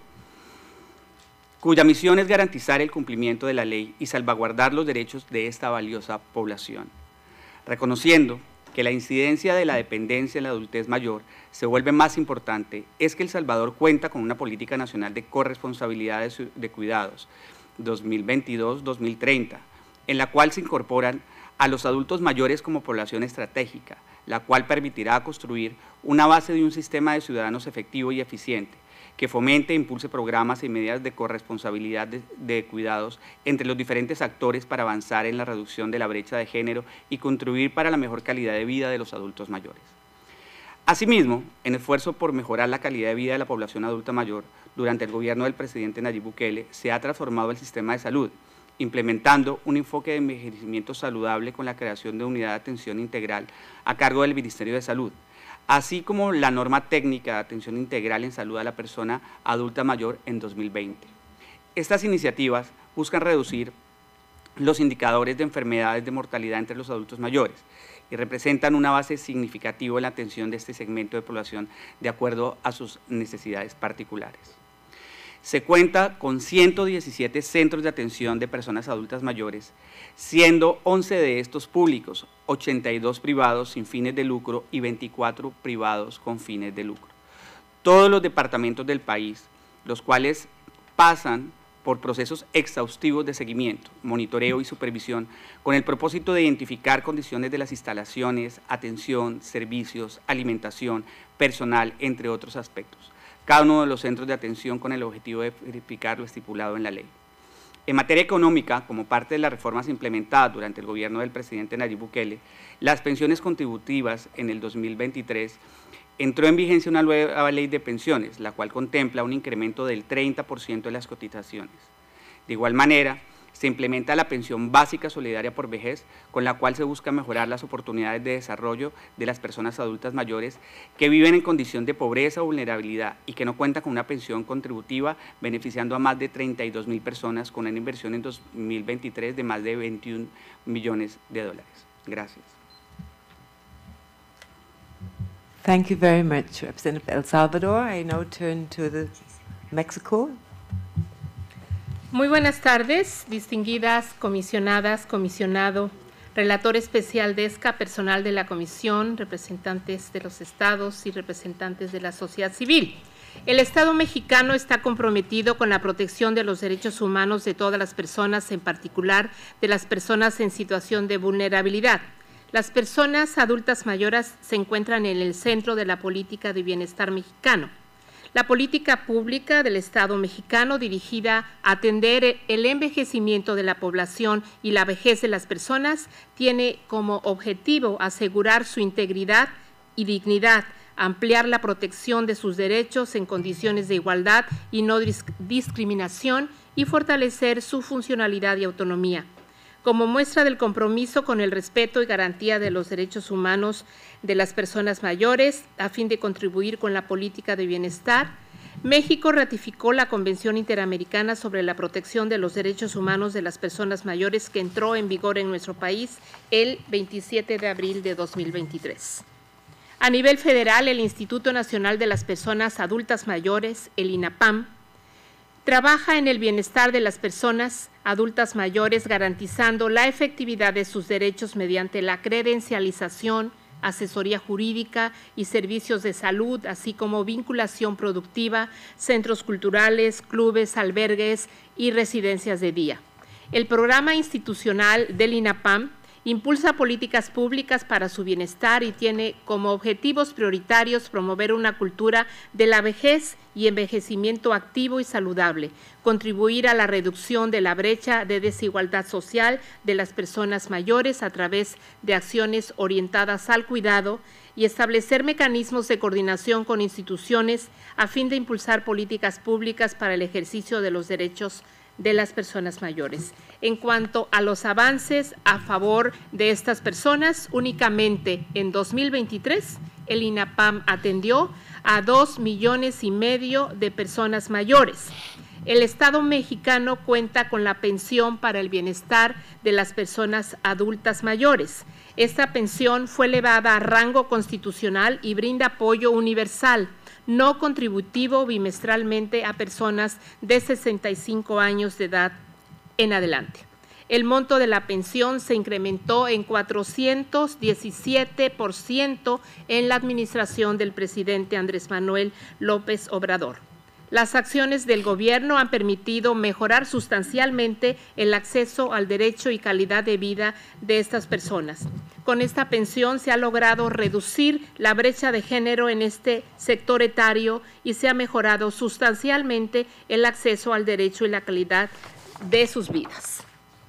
cuya misión es garantizar el cumplimiento de la ley y salvaguardar los derechos de esta valiosa población. Reconociendo que la incidencia de la dependencia en la adultez mayor se vuelve más importante, es que El Salvador cuenta con una política nacional de corresponsabilidad de cuidados 2022-2030, en la cual se incorporan a los adultos mayores como población estratégica, la cual permitirá construir una base de un sistema de ciudadanos efectivo y eficiente, que fomente e impulse programas y medidas de corresponsabilidad de cuidados entre los diferentes actores para avanzar en la reducción de la brecha de género y contribuir para la mejor calidad de vida de los adultos mayores. Asimismo, en esfuerzo por mejorar la calidad de vida de la población adulta mayor, durante el gobierno del presidente Nayib Bukele se ha transformado el sistema de salud, implementando un enfoque de envejecimiento saludable con la creación de unidad de atención integral a cargo del Ministerio de Salud, así como la norma técnica de atención integral en salud a la persona adulta mayor en 2020. Estas iniciativas buscan reducir los indicadores de enfermedades de mortalidad entre los adultos mayores y representan una base significativa en la atención de este segmento de población de acuerdo a sus necesidades particulares. Se cuenta con 117 centros de atención de personas adultas mayores, siendo 11 de estos públicos, 82 privados sin fines de lucro y 24 privados con fines de lucro. Todos los departamentos del país, los cuales pasan por procesos exhaustivos de seguimiento, monitoreo y supervisión, con el propósito de identificar condiciones de las instalaciones, atención, servicios, alimentación, personal, entre otros aspectos. Cada uno de los centros de atención con el objetivo de verificar lo estipulado en la ley. En materia económica, como parte de las reformas implementadas durante el gobierno del presidente Nayib Bukele, las pensiones contributivas en el 2023 entró en vigencia una nueva ley de pensiones, la cual contempla un incremento del 30% de las cotizaciones. De igual manera, se implementa la pensión básica solidaria por vejez, con la cual se busca mejorar las oportunidades de desarrollo de las personas adultas mayores que viven en condición de pobreza o vulnerabilidad y que no cuentan con una pensión contributiva, beneficiando a más de 32.000 personas con una inversión en 2023 de más de 21 millones de dólares. Gracias. Thank you very much, Representative El Salvador. I now turn to Mexico. Muy buenas tardes, distinguidas comisionadas, comisionado, relator especial de ESCA, personal de la comisión, representantes de los estados y representantes de la sociedad civil. El Estado mexicano está comprometido con la protección de los derechos humanos de todas las personas, en particular de las personas en situación de vulnerabilidad. Las personas adultas mayores se encuentran en el centro de la política de bienestar mexicano. La política pública del Estado mexicano dirigida a atender el envejecimiento de la población y la vejez de las personas tiene como objetivo asegurar su integridad y dignidad, ampliar la protección de sus derechos en condiciones de igualdad y no discriminación y fortalecer su funcionalidad y autonomía. Como muestra del compromiso con el respeto y garantía de los derechos humanos de las personas mayores, a fin de contribuir con la política de bienestar, México ratificó la Convención Interamericana sobre la Protección de los Derechos Humanos de las Personas Mayores, que entró en vigor en nuestro país el 27 de abril de 2023. A nivel federal, el Instituto Nacional de las Personas Adultas Mayores, el INAPAM, trabaja en el bienestar de las personas adultas mayores, garantizando la efectividad de sus derechos mediante la credencialización, asesoría jurídica y servicios de salud, así como vinculación productiva, centros culturales, clubes, albergues y residencias de día. El programa institucional del INAPAM impulsa políticas públicas para su bienestar y tiene como objetivos prioritarios promover una cultura de la vejez y envejecimiento activo y saludable, contribuir a la reducción de la brecha de desigualdad social de las personas mayores a través de acciones orientadas al cuidado y establecer mecanismos de coordinación con instituciones a fin de impulsar políticas públicas para el ejercicio de los derechos de las personas mayores. En cuanto a los avances a favor de estas personas, únicamente en 2023 el INAPAM atendió a 2,5 millones de personas mayores. El Estado mexicano cuenta con la pensión para el bienestar de las personas adultas mayores. Esta pensión fue elevada a rango constitucional y brinda apoyo universal, no contributivo, bimestralmente a personas de 65 años de edad en adelante. El monto de la pensión se incrementó en 417% en la administración del presidente Andrés Manuel López Obrador. Las acciones del gobierno han permitido mejorar sustancialmente el acceso al derecho y calidad de vida de estas personas. Con esta pensión se ha logrado reducir la brecha de género en este sector etario y se ha mejorado sustancialmente el acceso al derecho y la calidad de sus vidas.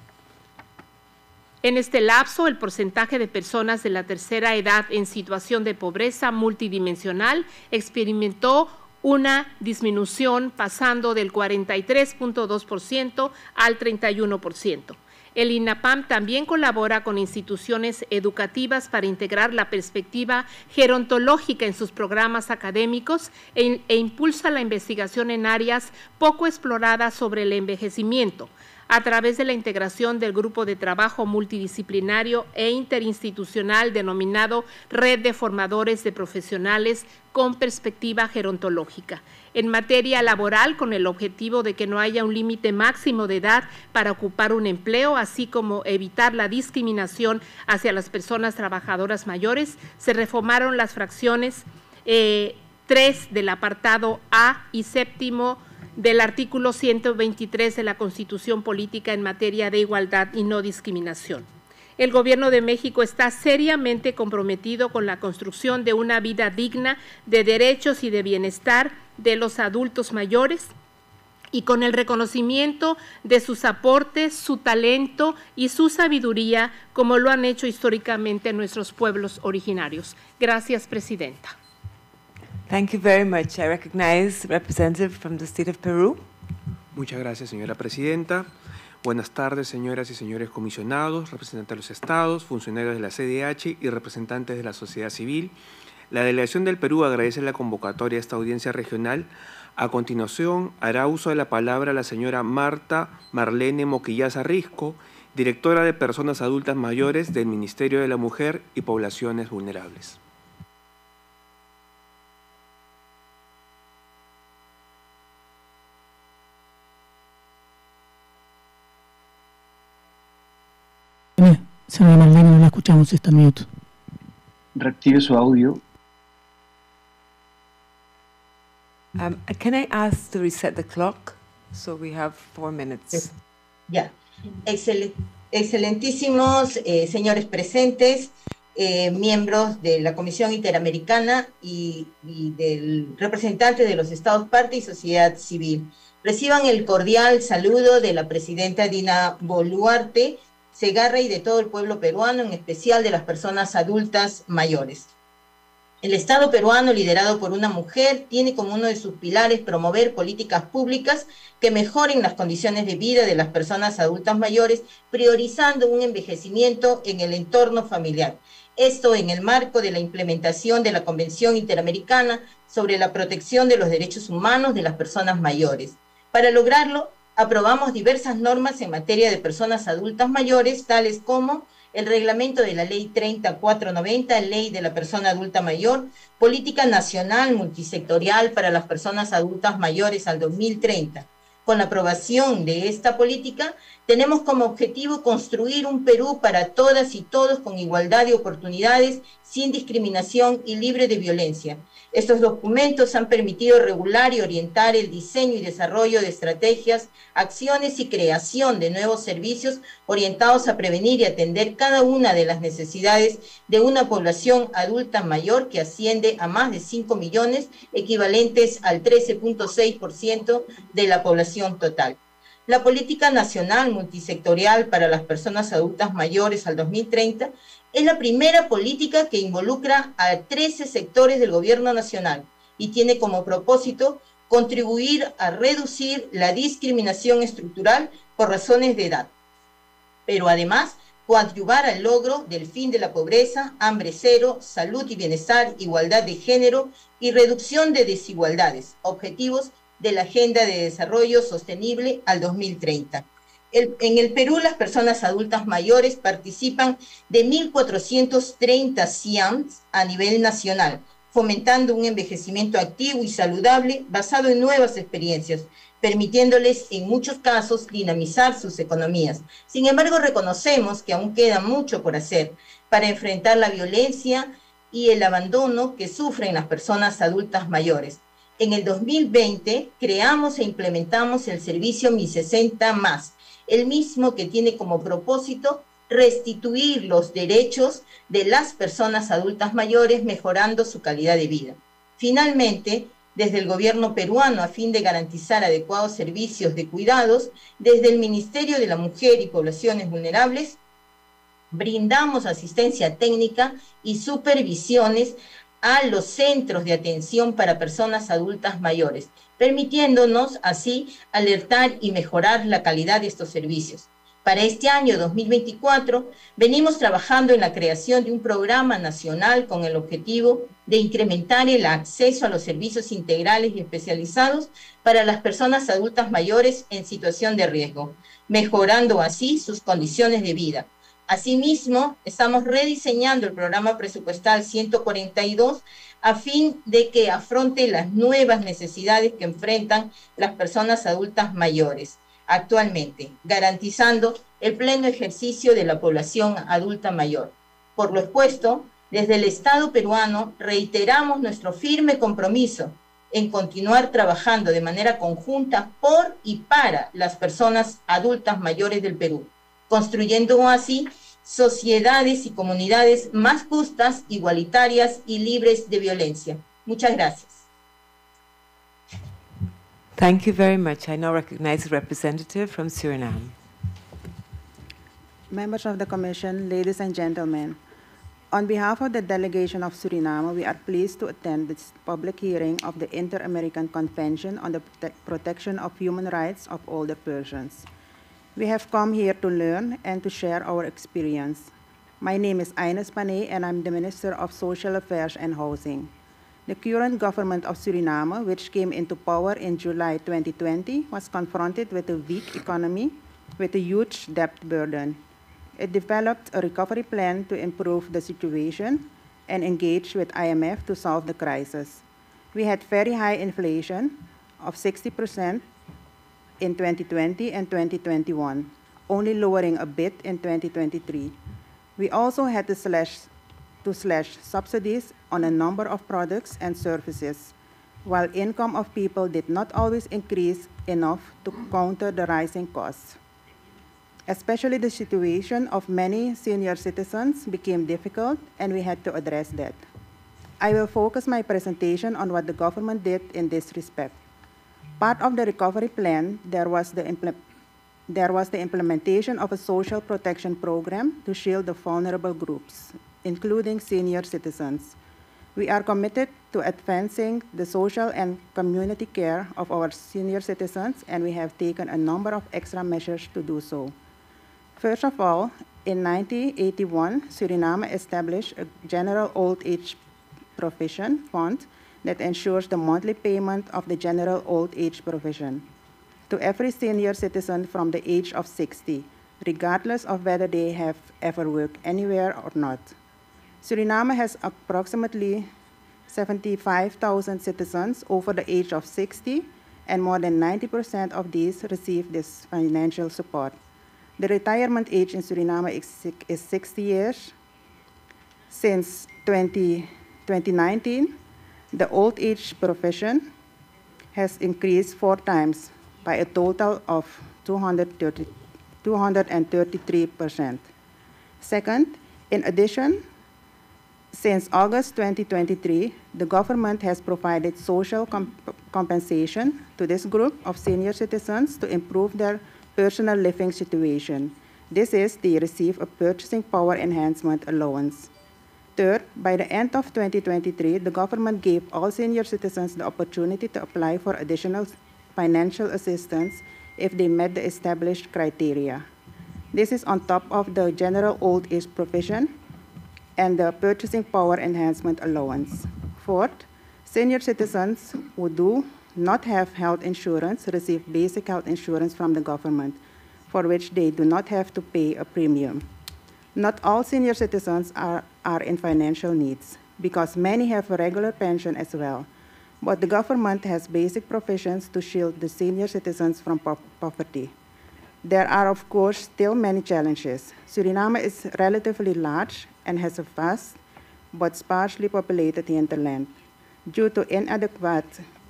En este lapso, el porcentaje de personas de la tercera edad en situación de pobreza multidimensional experimentó una disminución pasando del 43.2% al 31%. El INAPAM también colabora con instituciones educativas para integrar la perspectiva gerontológica en sus programas académicos e impulsa la investigación en áreas poco exploradas sobre el envejecimiento, a través de la integración del grupo de trabajo multidisciplinario e interinstitucional denominado Red de Formadores de Profesionales con Perspectiva Gerontológica. En materia laboral, con el objetivo de que no haya un límite máximo de edad para ocupar un empleo, así como evitar la discriminación hacia las personas trabajadoras mayores, se reformaron las fracciones 3 del apartado A y séptimo del artículo 123 de la Constitución Política en materia de igualdad y no discriminación. El Gobierno de México está seriamente comprometido con la construcción de una vida digna de derechos y de bienestar de los adultos mayores y con el reconocimiento de sus aportes, su talento y su sabiduría, como lo han hecho históricamente nuestros pueblos originarios. Gracias, Presidenta. Thank you very much. I recognize representative from the state of Peru. Muchas gracias, señora Presidenta. Buenas tardes, señoras y señores comisionados, representantes de los estados, funcionarios de la CDH y representantes de la sociedad civil. La delegación del Perú agradece la convocatoria a esta audiencia regional. A continuación, hará uso de la palabra la señora Marta Marlene Moquillaza Risco, directora de Personas Adultas Mayores del Ministerio de la Mujer y Poblaciones Vulnerables. Señora Marlene, no la escuchamos, está mute. Reactive su audio. Can I ask to reset the clock? So we have 4 minutes. Ya. Excelentísimos señores presentes, miembros de la Comisión Interamericana y del representante de los Estados parte y sociedad civil. Reciban el cordial saludo de la presidenta Dina Boluarte Segarra y de todo el pueblo peruano, en especial de las personas adultas mayores. El Estado peruano, liderado por una mujer, tiene como uno de sus pilares promover políticas públicas que mejoren las condiciones de vida de las personas adultas mayores, priorizando un envejecimiento en el entorno familiar. Esto en el marco de la implementación de la Convención Interamericana sobre la protección de los derechos humanos de las personas mayores. Para lograrlo, aprobamos diversas normas en materia de personas adultas mayores, tales como el reglamento de la Ley 3490, Ley de la Persona Adulta Mayor, Política Nacional Multisectorial para las Personas Adultas Mayores al 2030. Con la aprobación de esta política, tenemos como objetivo construir un Perú para todas y todos con igualdad de oportunidades, sin discriminación y libre de violencia. Estos documentos han permitido regular y orientar el diseño y desarrollo de estrategias, acciones y creación de nuevos servicios orientados a prevenir y atender cada una de las necesidades de una población adulta mayor que asciende a más de 5 millones, equivalentes al 13.6% de la población total. La Política Nacional Multisectorial para las Personas Adultas Mayores al 2030 es la primera política que involucra a 13 sectores del gobierno nacional y tiene como propósito contribuir a reducir la discriminación estructural por razones de edad, pero además coadyuvar al logro del fin de la pobreza, hambre cero, salud y bienestar, igualdad de género y reducción de desigualdades, objetivos de la Agenda de Desarrollo Sostenible al 2030. En el Perú, las personas adultas mayores participan de 1.430 CIAMs a nivel nacional, fomentando un envejecimiento activo y saludable basado en nuevas experiencias, permitiéndoles en muchos casos dinamizar sus economías. Sin embargo, reconocemos que aún queda mucho por hacer para enfrentar la violencia y el abandono que sufren las personas adultas mayores. En el 2020 creamos e implementamos el servicio Mi 60 Más, el mismo que tiene como propósito restituir los derechos de las personas adultas mayores, mejorando su calidad de vida. Finalmente, desde el gobierno peruano, a fin de garantizar adecuados servicios de cuidados, desde el Ministerio de la Mujer y Poblaciones Vulnerables, brindamos asistencia técnica y supervisiones a los centros de atención para personas adultas mayores, permitiéndonos así alertar y mejorar la calidad de estos servicios. Para este año 2024, venimos trabajando en la creación de un programa nacional con el objetivo de incrementar el acceso a los servicios integrales y especializados para las personas adultas mayores en situación de riesgo, mejorando así sus condiciones de vida. Asimismo, estamos rediseñando el programa presupuestal 142 a fin de que afronte las nuevas necesidades que enfrentan las personas adultas mayores actualmente, garantizando el pleno ejercicio de la población adulta mayor. Por lo expuesto, desde el Estado peruano reiteramos nuestro firme compromiso en continuar trabajando de manera conjunta por y para las personas adultas mayores del Perú, construyendo así sociedades y comunidades más justas, igualitarias y libres de violencia. Muchas gracias. Thank you very much. I now recognize a representative from Suriname. Members of the Commission, ladies and gentlemen, on behalf of the delegation of Suriname, we are pleased to attend this public hearing of the Inter-American Convention on the Protection of Human Rights of Older Persons. We have come here to learn and to share our experience. My name is Ines Panay, and I'm the Minister of Social Affairs and Housing. The current government of Suriname, which came into power in July 2020, was confronted with a weak economy with a huge debt burden. It developed a recovery plan to improve the situation and engaged with IMF to solve the crisis. We had very high inflation of 60% in 2020 and 2021, only lowering a bit in 2023. We also had to slash subsidies on a number of products and services, while income of people did not always increase enough to counter the rising costs. Especially the situation of many senior citizens became difficult, and we had to address that. I will focus my presentation on what the government did in this respect. Part of the recovery plan, there was the implementation of a social protection program to shield the vulnerable groups, including senior citizens. We are committed to advancing the social and community care of our senior citizens, and we have taken a number of extra measures to do so. First of all, in 1981, Suriname established a general old age provision fund that ensures the monthly payment of the general old age provision to every senior citizen from the age of 60, regardless of whether they have ever worked anywhere or not. Suriname has approximately 75,000 citizens over the age of 60, and more than 90% of these receive this financial support. The retirement age in Suriname is 60 years. Since 2019, the old age provision has increased 4 times by a total of 233%. Second, in addition, since August 2023, the government has provided social compensation to this group of senior citizens to improve their personal living situation. This is, they receive a purchasing power enhancement allowance. Third, by the end of 2023, the government gave all senior citizens the opportunity to apply for additional financial assistance if they met the established criteria. This is on top of the general old age provision and the purchasing power enhancement allowance. Fourth, senior citizens who do not have health insurance receive basic health insurance from the government, for which they do not have to pay a premium. Not all senior citizens are in financial needs, because many have a regular pension as well. But the government has basic provisions to shield the senior citizens from poverty. There are, of course, still many challenges. Suriname is relatively large and has a vast but sparsely populated hinterland. Due to inadequate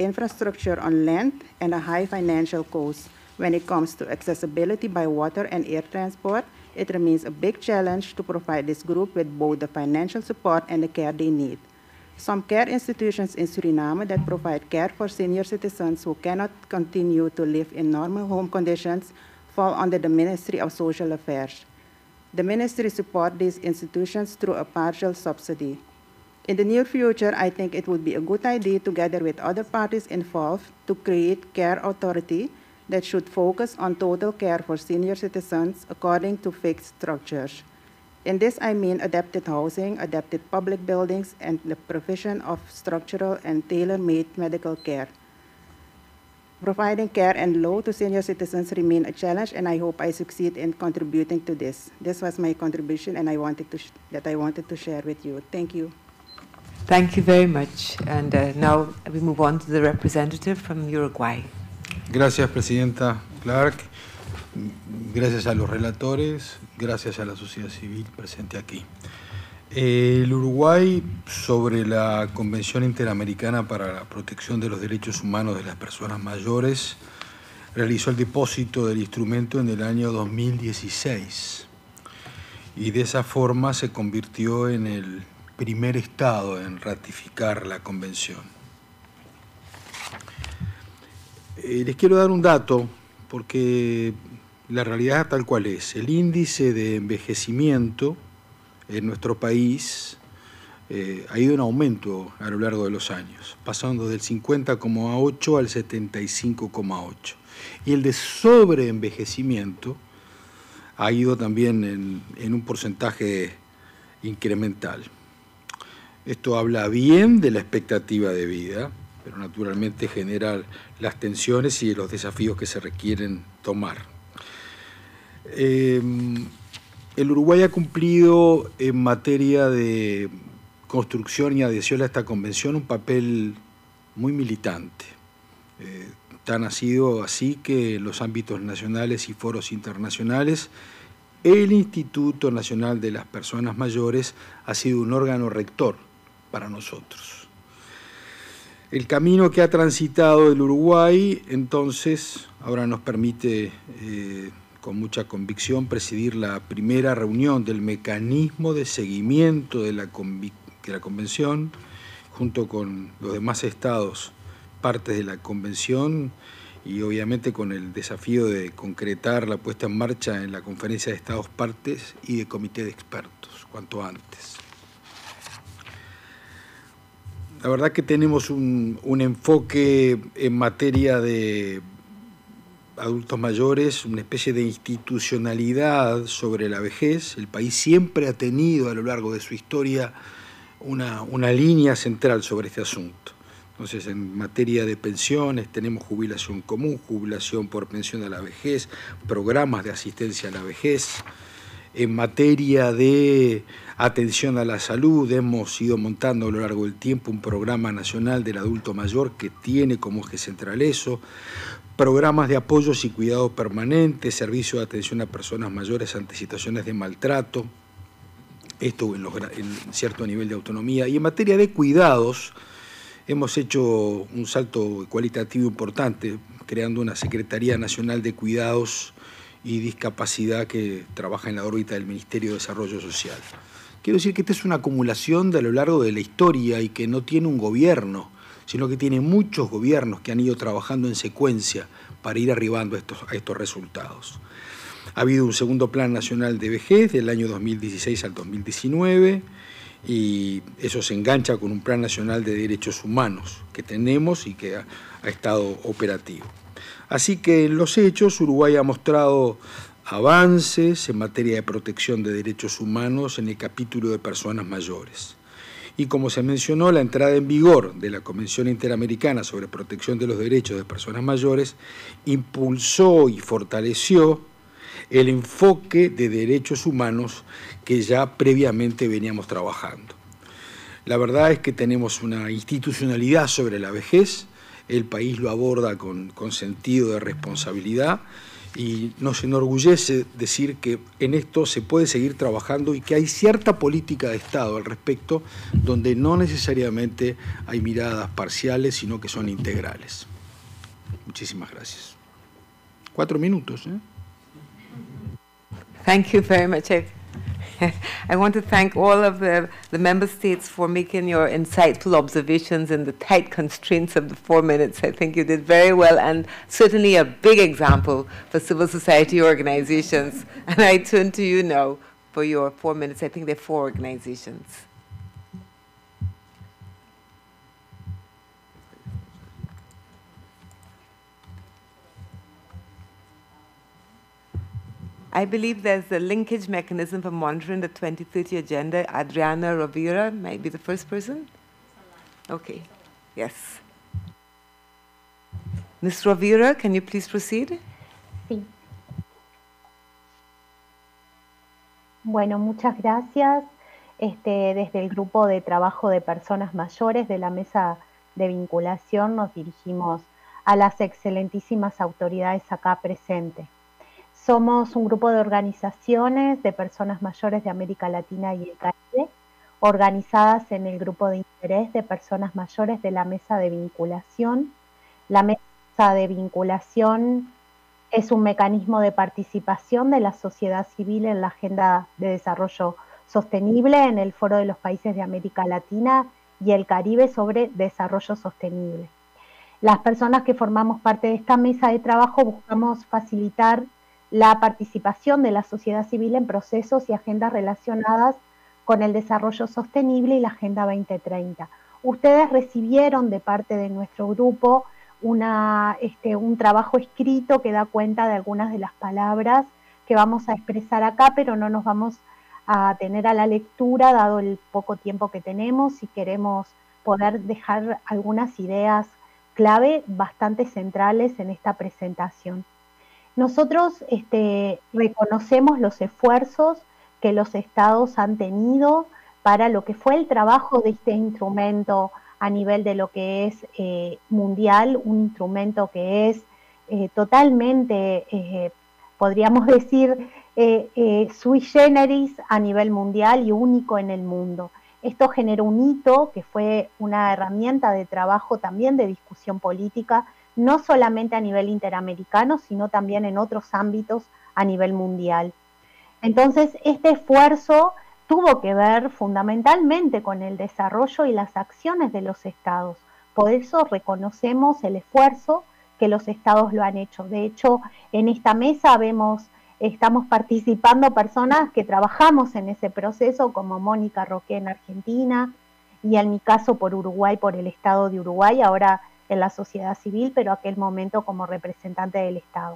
infrastructure on land and a high financial cost. When it comes to accessibility by water and air transport, it remains a big challenge to provide this group with both the financial support and the care they need. Some care institutions in Suriname that provide care for senior citizens who cannot continue to live in normal home conditions fall under the Ministry of Social Affairs. The ministry supports these institutions through a partial subsidy. In the near future, I think it would be a good idea, together with other parties involved, to create care authority that should focus on total care for senior citizens according to fixed structures. In this, I mean adapted housing, adapted public buildings, and the provision of structural and tailor-made medical care. Providing care and law to senior citizens remain a challenge, and I hope I succeed in contributing to this. This was my contribution, and I wanted to share with you. Thank you. Thank you very much. And now we move on to the representative from Uruguay. Gracias, Presidenta Clark. Gracias a los relatores, gracias a la sociedad civil presente aquí. El Uruguay, sobre la Convención Interamericana para la Protección de los Derechos Humanos de las Personas Mayores, realizó el depósito del instrumento en el año 2016 y de esa forma se convirtió en el primer Estado en ratificar la Convención. Les quiero dar un dato porque la realidad es tal cual es. El índice de envejecimiento en nuestro país ha ido en aumento a lo largo de los años, pasando del 50,8 al 75,8. Y el de sobreenvejecimiento ha ido también en un porcentaje incremental. Esto habla bien de la expectativa de vida, pero naturalmente genera las tensiones y los desafíos que se requieren tomar. El Uruguay ha cumplido en materia de construcción y adhesión a esta convención un papel muy militante. Tan ha sido así que en los ámbitos nacionales y foros internacionales, el Instituto Nacional de las Personas Mayores ha sido un órgano rector para nosotros. El camino que ha transitado el Uruguay, entonces, ahora nos permite con mucha convicción presidir la primera reunión del mecanismo de seguimiento de la Convención, junto con los demás estados partes de la Convención y obviamente con el desafío de concretar la puesta en marcha en la Conferencia de Estados Partes y de Comité de Expertos, cuanto antes. La verdad que tenemos un enfoque en materia de adultos mayores, una especie de institucionalidad sobre la vejez. El país siempre ha tenido a lo largo de su historia una línea central sobre este asunto. Entonces, en materia de pensiones tenemos jubilación común, jubilación por pensión a la vejez, programas de asistencia a la vejez. En materia de atención a la salud, hemos ido montando a lo largo del tiempo un programa nacional del adulto mayor que tiene como eje central eso, programas de apoyos y cuidado permanente, servicio de atención a personas mayores ante situaciones de maltrato, esto en cierto nivel de autonomía. Y en materia de cuidados, hemos hecho un salto cualitativo importante, creando una Secretaría Nacional de Cuidados y Discapacidad que trabaja en la órbita del Ministerio de Desarrollo Social. Quiero decir que esta es una acumulación de a lo largo de la historia y que no tiene un gobierno, sino que tiene muchos gobiernos que han ido trabajando en secuencia para ir arribando a estos resultados. Ha habido un segundo Plan Nacional de Vejez del año 2016 al 2019 y eso se engancha con un Plan Nacional de Derechos Humanos que tenemos y que ha estado operativo. Así que en los hechos, Uruguay ha mostrado avances en materia de protección de derechos humanos en el capítulo de personas mayores. Y como se mencionó, la entrada en vigor de la Convención Interamericana sobre Protección de los Derechos de Personas Mayores impulsó y fortaleció el enfoque de derechos humanos que ya previamente veníamos trabajando. La verdad es que tenemos una institucionalidad sobre la vejez, el país lo aborda con sentido de responsabilidad y nos enorgullece decir que en esto se puede seguir trabajando y que hay cierta política de Estado al respecto, donde no necesariamente hay miradas parciales, sino que son integrales. Muchísimas gracias. 4 minutos, ¿eh? Thank you very much. I want to thank all of the member states for making your insightful observations in the tight constraints of the 4 minutes. I think you did very well, and certainly a big example for civil society organizations. And I turn to you now for your 4 minutes. I think there are 4 organizations. I believe there's a linkage mechanism for monitoring the 2030 agenda. Adriana Rovira might be the first person. Okay, yes. Ms. Rovira, can you please proceed? Sí. Bueno, muchas gracias. Desde el Grupo de Trabajo de Personas Mayores de la Mesa de Vinculación nos dirigimos a las excelentísimas autoridades acá presentes. Somos un grupo de organizaciones de personas mayores de América Latina y el Caribe, organizadas en el grupo de interés de personas mayores de la Mesa de Vinculación. La Mesa de Vinculación es un mecanismo de participación de la sociedad civil en la Agenda de Desarrollo Sostenible en el Foro de los Países de América Latina y el Caribe sobre Desarrollo Sostenible. Las personas que formamos parte de esta mesa de trabajo buscamos facilitar la participación de la sociedad civil en procesos y agendas relacionadas con el desarrollo sostenible y la Agenda 2030. Ustedes recibieron de parte de nuestro grupo un trabajo escrito que da cuenta de algunas de las palabras que vamos a expresar acá, pero no nos vamos a tener a la lectura, dado el poco tiempo que tenemos, y queremos poder dejar algunas ideas clave bastante centrales en esta presentación. Nosotros reconocemos los esfuerzos que los estados han tenido para lo que fue el trabajo de este instrumento a nivel de lo que es mundial, un instrumento que es totalmente, podríamos decir, sui generis a nivel mundial y único en el mundo. Esto generó un hito que fue una herramienta de trabajo también de discusión política, no solamente a nivel interamericano, sino también en otros ámbitos a nivel mundial. Entonces, este esfuerzo tuvo que ver fundamentalmente con el desarrollo y las acciones de los estados. Por eso reconocemos el esfuerzo que los estados lo han hecho. De hecho, en esta mesa estamos participando personas que trabajamos en ese proceso, como Mónica Roque en Argentina, y en mi caso por Uruguay, por el Estado de Uruguay, ahora en la sociedad civil, pero aquel momento como representante del Estado.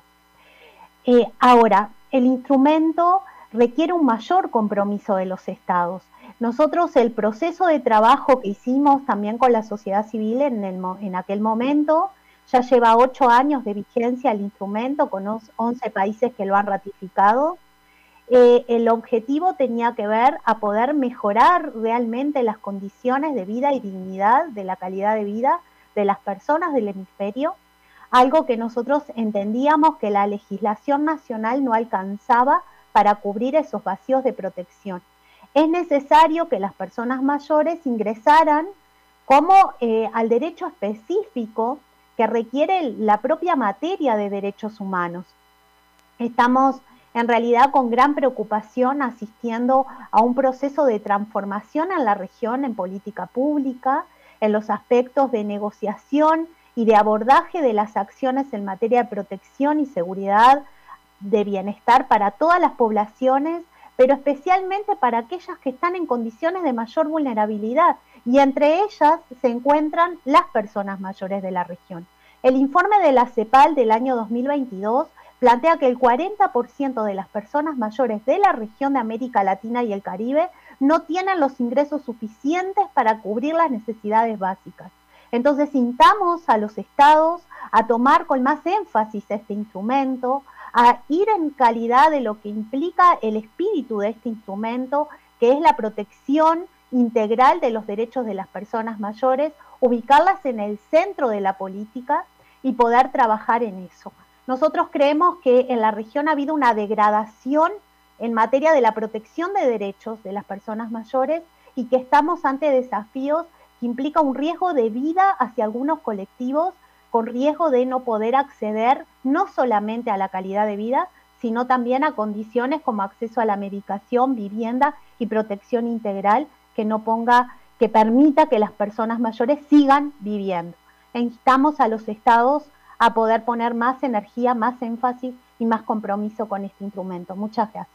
Ahora, el instrumento requiere un mayor compromiso de los estados. Nosotros el proceso de trabajo que hicimos también con la sociedad civil en aquel momento, ya lleva 8 años de vigencia el instrumento, con 11 países que lo han ratificado. El objetivo tenía que ver a poder mejorar realmente las condiciones de vida y dignidad, de la calidad de vida de las personas del hemisferio, algo que nosotros entendíamos que la legislación nacional no alcanzaba para cubrir esos vacíos de protección. Es necesario que las personas mayores ingresaran como al derecho específico que requiere la propia materia de derechos humanos. Estamos en realidad con gran preocupación asistiendo a un proceso de transformación en la región en política pública, en los aspectos de negociación y de abordaje de las acciones en materia de protección y seguridad de bienestar para todas las poblaciones, pero especialmente para aquellas que están en condiciones de mayor vulnerabilidad, y entre ellas se encuentran las personas mayores de la región. El informe de la CEPAL del año 2022 plantea que el 40% de las personas mayores de la región de América Latina y el Caribe no tienen los ingresos suficientes para cubrir las necesidades básicas. Entonces, instamos a los estados a tomar con más énfasis este instrumento, a ir en calidad de lo que implica el espíritu de este instrumento, que es la protección integral de los derechos de las personas mayores, ubicarlas en el centro de la política y poder trabajar en eso. Nosotros creemos que en la región ha habido una degradación en materia de la protección de derechos de las personas mayores y que estamos ante desafíos que implican un riesgo de vida hacia algunos colectivos, con riesgo de no poder acceder no solamente a la calidad de vida, sino también a condiciones como acceso a la medicación, vivienda y protección integral que permita que las personas mayores sigan viviendo. E instamos a los estados a poder poner más energía, más énfasis y más compromiso con este instrumento. Muchas gracias.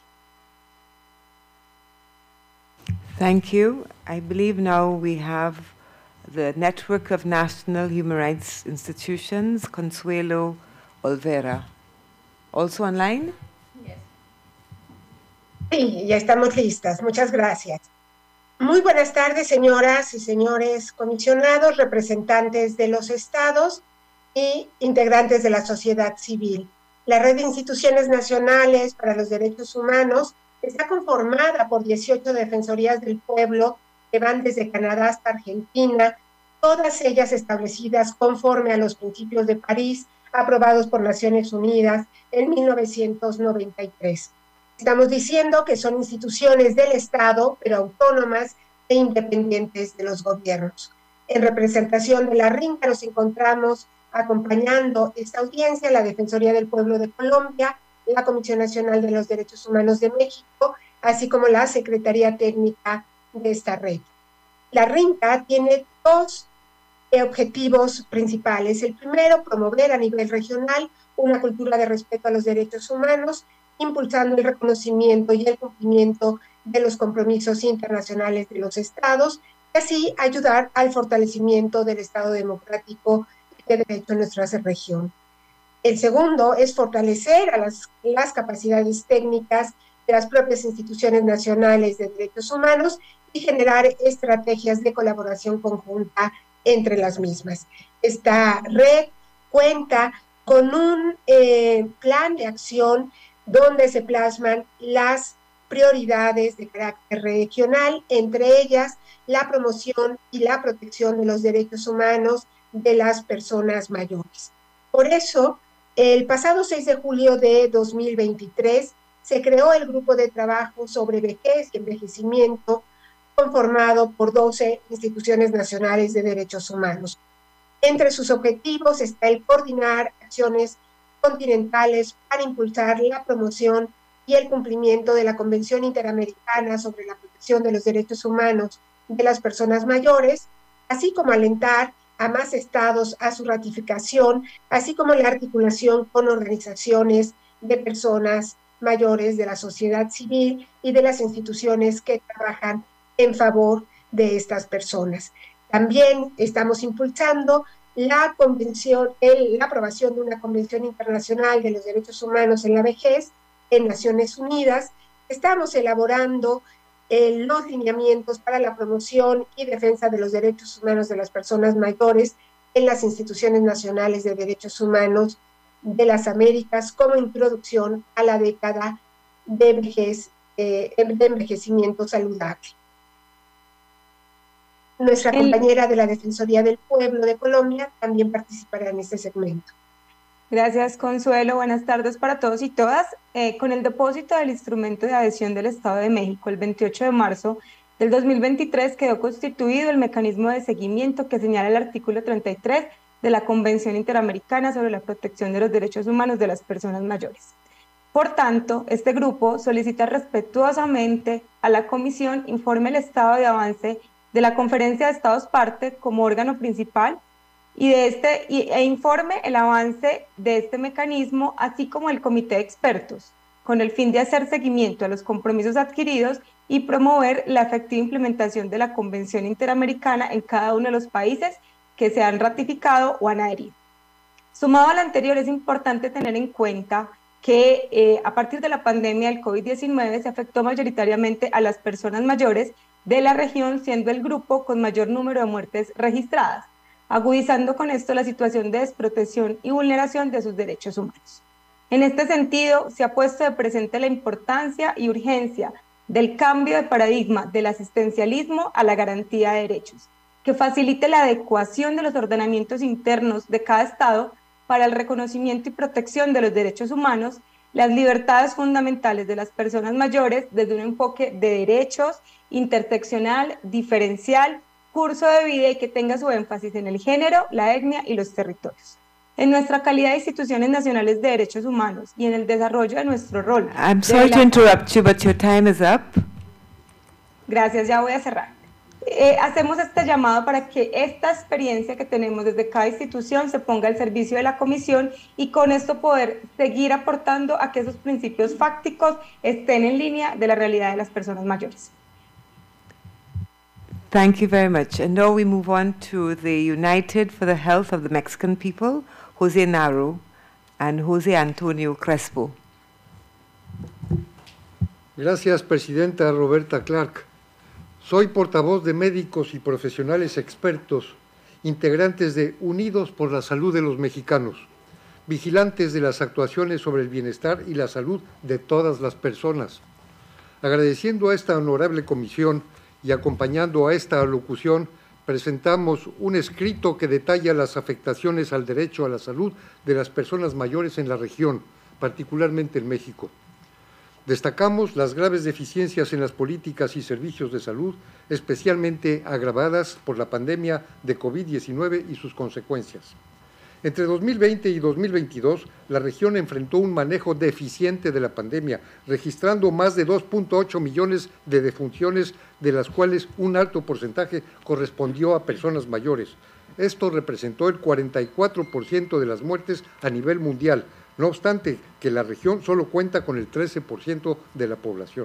Thank you. I believe now we have the Network of National Human Rights Institutions, Consuelo Olvera. Also online? Sí, ya estamos listas. Muchas gracias. Muy buenas tardes, señoras y señores comisionados, representantes de los estados y integrantes de la sociedad civil. La Red de Instituciones Nacionales para los Derechos Humanos está conformada por 18 defensorías del pueblo que van desde Canadá hasta Argentina, todas ellas establecidas conforme a los principios de París, aprobados por Naciones Unidas en 1993. Estamos diciendo que son instituciones del Estado, pero autónomas e independientes de los gobiernos. En representación de la RINCA nos encontramos acompañando esta audiencia la Defensoría del Pueblo de Colombia, la Comisión Nacional de los Derechos Humanos de México, así como la Secretaría Técnica de esta red. La RINCA tiene dos objetivos principales. El primero, promover a nivel regional una cultura de respeto a los derechos humanos, impulsando el reconocimiento y el cumplimiento de los compromisos internacionales de los estados, y así ayudar al fortalecimiento del Estado democrático y de derecho en nuestra región. El segundo es fortalecer a las capacidades técnicas de las propias instituciones nacionales de derechos humanos y generar estrategias de colaboración conjunta entre las mismas. Esta red cuenta con un plan de acción donde se plasman las prioridades de carácter regional, entre ellas la promoción y la protección de los derechos humanos de las personas mayores. Por eso, el pasado 6 de julio de 2023 se creó el Grupo de Trabajo sobre Vejez y Envejecimiento, conformado por 12 instituciones nacionales de derechos humanos. Entre sus objetivos está el coordinar acciones continentales para impulsar la promoción y el cumplimiento de la Convención Interamericana sobre la Protección de los Derechos Humanos de las Personas Mayores, así como alentar a más estados a su ratificación, así como la articulación con organizaciones de personas mayores de la sociedad civil y de las instituciones que trabajan en favor de estas personas. También estamos impulsando la aprobación de una Convención Internacional de los Derechos Humanos en la Vejez en Naciones Unidas. Estamos elaborando los lineamientos para la promoción y defensa de los derechos humanos de las personas mayores en las instituciones nacionales de derechos humanos de las Américas como introducción a la década de envejecimiento saludable. Nuestra compañera de la Defensoría del Pueblo de Colombia también participará en este segmento. Gracias, Consuelo. Buenas tardes para todos y todas. Con el depósito del instrumento de adhesión del Estado de México el 28 de marzo del 2023 quedó constituido el mecanismo de seguimiento que señala el artículo 33 de la Convención Interamericana sobre la Protección de los Derechos Humanos de las Personas Mayores. Por tanto, este grupo solicita respetuosamente a la Comisión informe el estado de avance de la Conferencia de Estados Parte como órgano principal e informe el avance de este mecanismo, así como el Comité de Expertos, con el fin de hacer seguimiento a los compromisos adquiridos y promover la efectiva implementación de la Convención Interamericana en cada uno de los países que se han ratificado o han adherido. Sumado a lo anterior, es importante tener en cuenta que a partir de la pandemia del COVID-19 se afectó mayoritariamente a las personas mayores de la región, siendo el grupo con mayor número de muertes registradas, agudizando con esto la situación de desprotección y vulneración de sus derechos humanos. En este sentido, se ha puesto de presente la importancia y urgencia del cambio de paradigma del asistencialismo a la garantía de derechos, que facilite la adecuación de los ordenamientos internos de cada estado, para el reconocimiento y protección de los derechos humanos, las libertades fundamentales de las personas mayores desde un enfoque de derechos, interseccional, diferencial, curso de vida y que tenga su énfasis en el género, la etnia y los territorios. En nuestra calidad de instituciones nacionales de derechos humanos y en el desarrollo de nuestro rol. I'm sorry to interrupt you, but your time is up. Gracias, ya voy a cerrar. Hacemos este llamado para que esta experiencia que tenemos desde cada institución se ponga al servicio de la Comisión y con esto poder seguir aportando a que esos principios fácticos estén en línea de la realidad de las personas mayores. Thank you very much. And now we move on to the United for the Health of the Mexican People, Jose Naro and Jose Antonio Crespo. Gracias, Presidenta Roberta Clark. Soy portavoz de médicos y profesionales expertos, integrantes de Unidos por la Salud de los Mexicanos, vigilantes de las actuaciones sobre el bienestar y la salud de todas las personas. Agradeciendo a esta honorable comisión y acompañando a esta alocución, presentamos un escrito que detalla las afectaciones al derecho a la salud de las personas mayores en la región, particularmente en México. Destacamos las graves deficiencias en las políticas y servicios de salud, especialmente agravadas por la pandemia de COVID-19 y sus consecuencias. Entre 2020 y 2022, la región enfrentó un manejo deficiente de la pandemia, registrando más de 2.8 millones de defunciones, de las cuales un alto porcentaje correspondió a personas mayores. Esto representó el 44% de las muertes a nivel mundial, no obstante que la región solo cuenta con el 13% de la población.